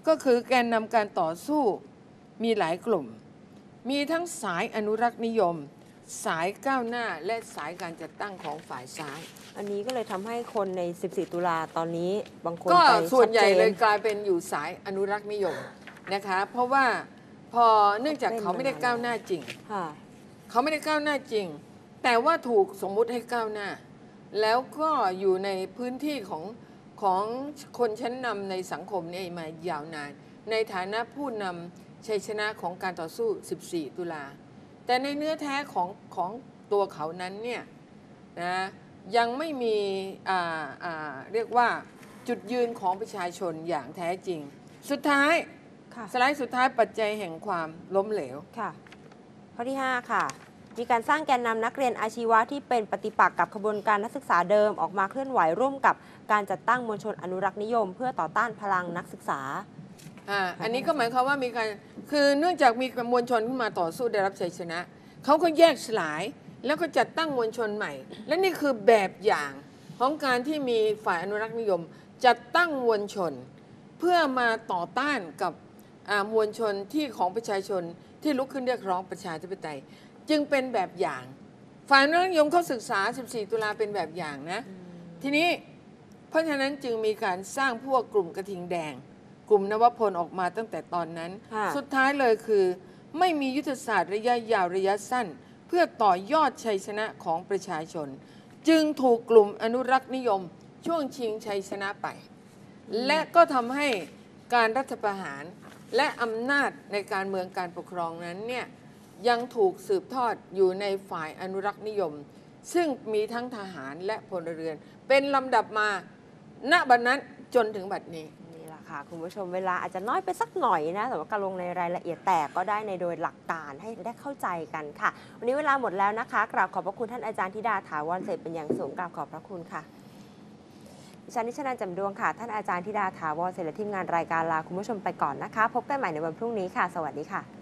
S2: ก็คือแกนนำการต่อสู้มีหลายกลุ่ม มีทั้งสายอนุรักษ์นิยม สายก้าวหน้าและสายการจัดตั้งของฝ่ายซ้าย
S1: อันนี้ก็เลยทำให้คนใน 14 ตุลาตอนนี้บางคน
S2: ก็
S1: ไป
S2: ส่วนใหญ่
S1: ชัดจ
S2: เลยกลายเป็นอยู่สายอนุรักษ์นิยมนะคะ เพราะว่าพอเนื่องจากเขาไม่ได้ก้าวหน้าจริง
S1: ค่ะ
S2: เขาไม่ได้ก้าวหน้าจริง แต่ว่าถูกสมมุติให้ก้าวหน้า แล้วก็อยู่ในพื้นที่ของคนชั้นนำในสังคมนี่มายาวนาน ในฐานะผู้นำชัยชนะของการต่อสู้ 14 ตุลา แต่ในเนื้อแท้ของตัวเขานั้นเนี่ยนะยังไม่มีเรียกว่าจุดยืนของประชาชนอย่างแท้จริง สุดท้าย
S1: ค่ะ
S2: สไลด์สุดท้ายปัจจัยแห่งความล้มเหลว
S1: ค่ะ ข้อที่ 5 ค่ะ มีการสร้างแกนนำนักเรียนอาชีวะที่เป็นปฏิปักษ์กับขบวนการนักศึกษาเดิมออกมาเคลื่อนไหวร่วมกับการจัดตั้งมวลชนอนุรักษ์นิยม เพื่อต่อต้านพลังนักศึกษา
S2: อันนี้ก็หมายความว่ามีการคือเนื่องจากมีมวลชนขึ้นมาต่อสู้ได้รับชัยชนะ เขาก็แยกสลายแล้วก็จัดตั้งมวลชนใหม่ และนี่คือแบบอย่างของการที่มีฝ่ายอนุรักษ์นิยม จัดตั้งมวลชน เพื่อมาต่อต้านกับมวลชนที่ของประชาชนที่ลุกขึ้นเรียกร้องประชาธิปไตย จึงเป็นแบบอย่าง ฝ่ายอนุรักษ์นิยมเขาศึกษา 14 ตุลาเป็นแบบอย่างนะ ทีนี้เพราะฉะนั้นจึงมีการสร้างพวกกลุ่มกระทิงแดง กลุ่มนวพลออกมาตั้งแต่ตอนนั้น
S1: ค่ะ
S2: สุดท้ายเลยคือไม่มียุทธศาสตร์ระยะยาวระยะสั้น เพื่อต่อยอดชัยชนะของประชาชน จึงถูกกลุ่มอนุรักษ์นิยมช่วงชิงชัยชนะไป และก็ทำให้การรัฐประหารและอำนาจในการเมืองการปกครองนั้นเนี่ยยังถูกสืบทอดอยู่ในฝ่ายอนุรักษ์นิยม ซึ่งมีทั้งทหารและพลเรือน เป็นลำดับมาณบัดนั้นจนถึงบัดนี้
S1: นี่แหละค่ะ คุณผู้ชมเวลาอาจจะน้อยไปสักหน่อยนะแต่ว่าการลงในรายละเอียดแต่ก็ได้ในโดยหลักการให้ได้เข้าใจกันค่ะ วันนี้เวลาหมดแล้วนะคะกราบขอบพระคุณท่านอาจารย์ธิดาถาวรเสร็จเป็นอย่างสูงกราบขอบพระคุณค่ะดิฉันนิชนันท์ แจ่มดวงค่ะท่านอาจารย์ธิดาถาวรเสร็จและทีมงานรายการลาคุณผู้ชมไปก่อนนะคะ พบกันใหม่ในวันพรุ่งนี้ค่ะ สวัสดีค่ะ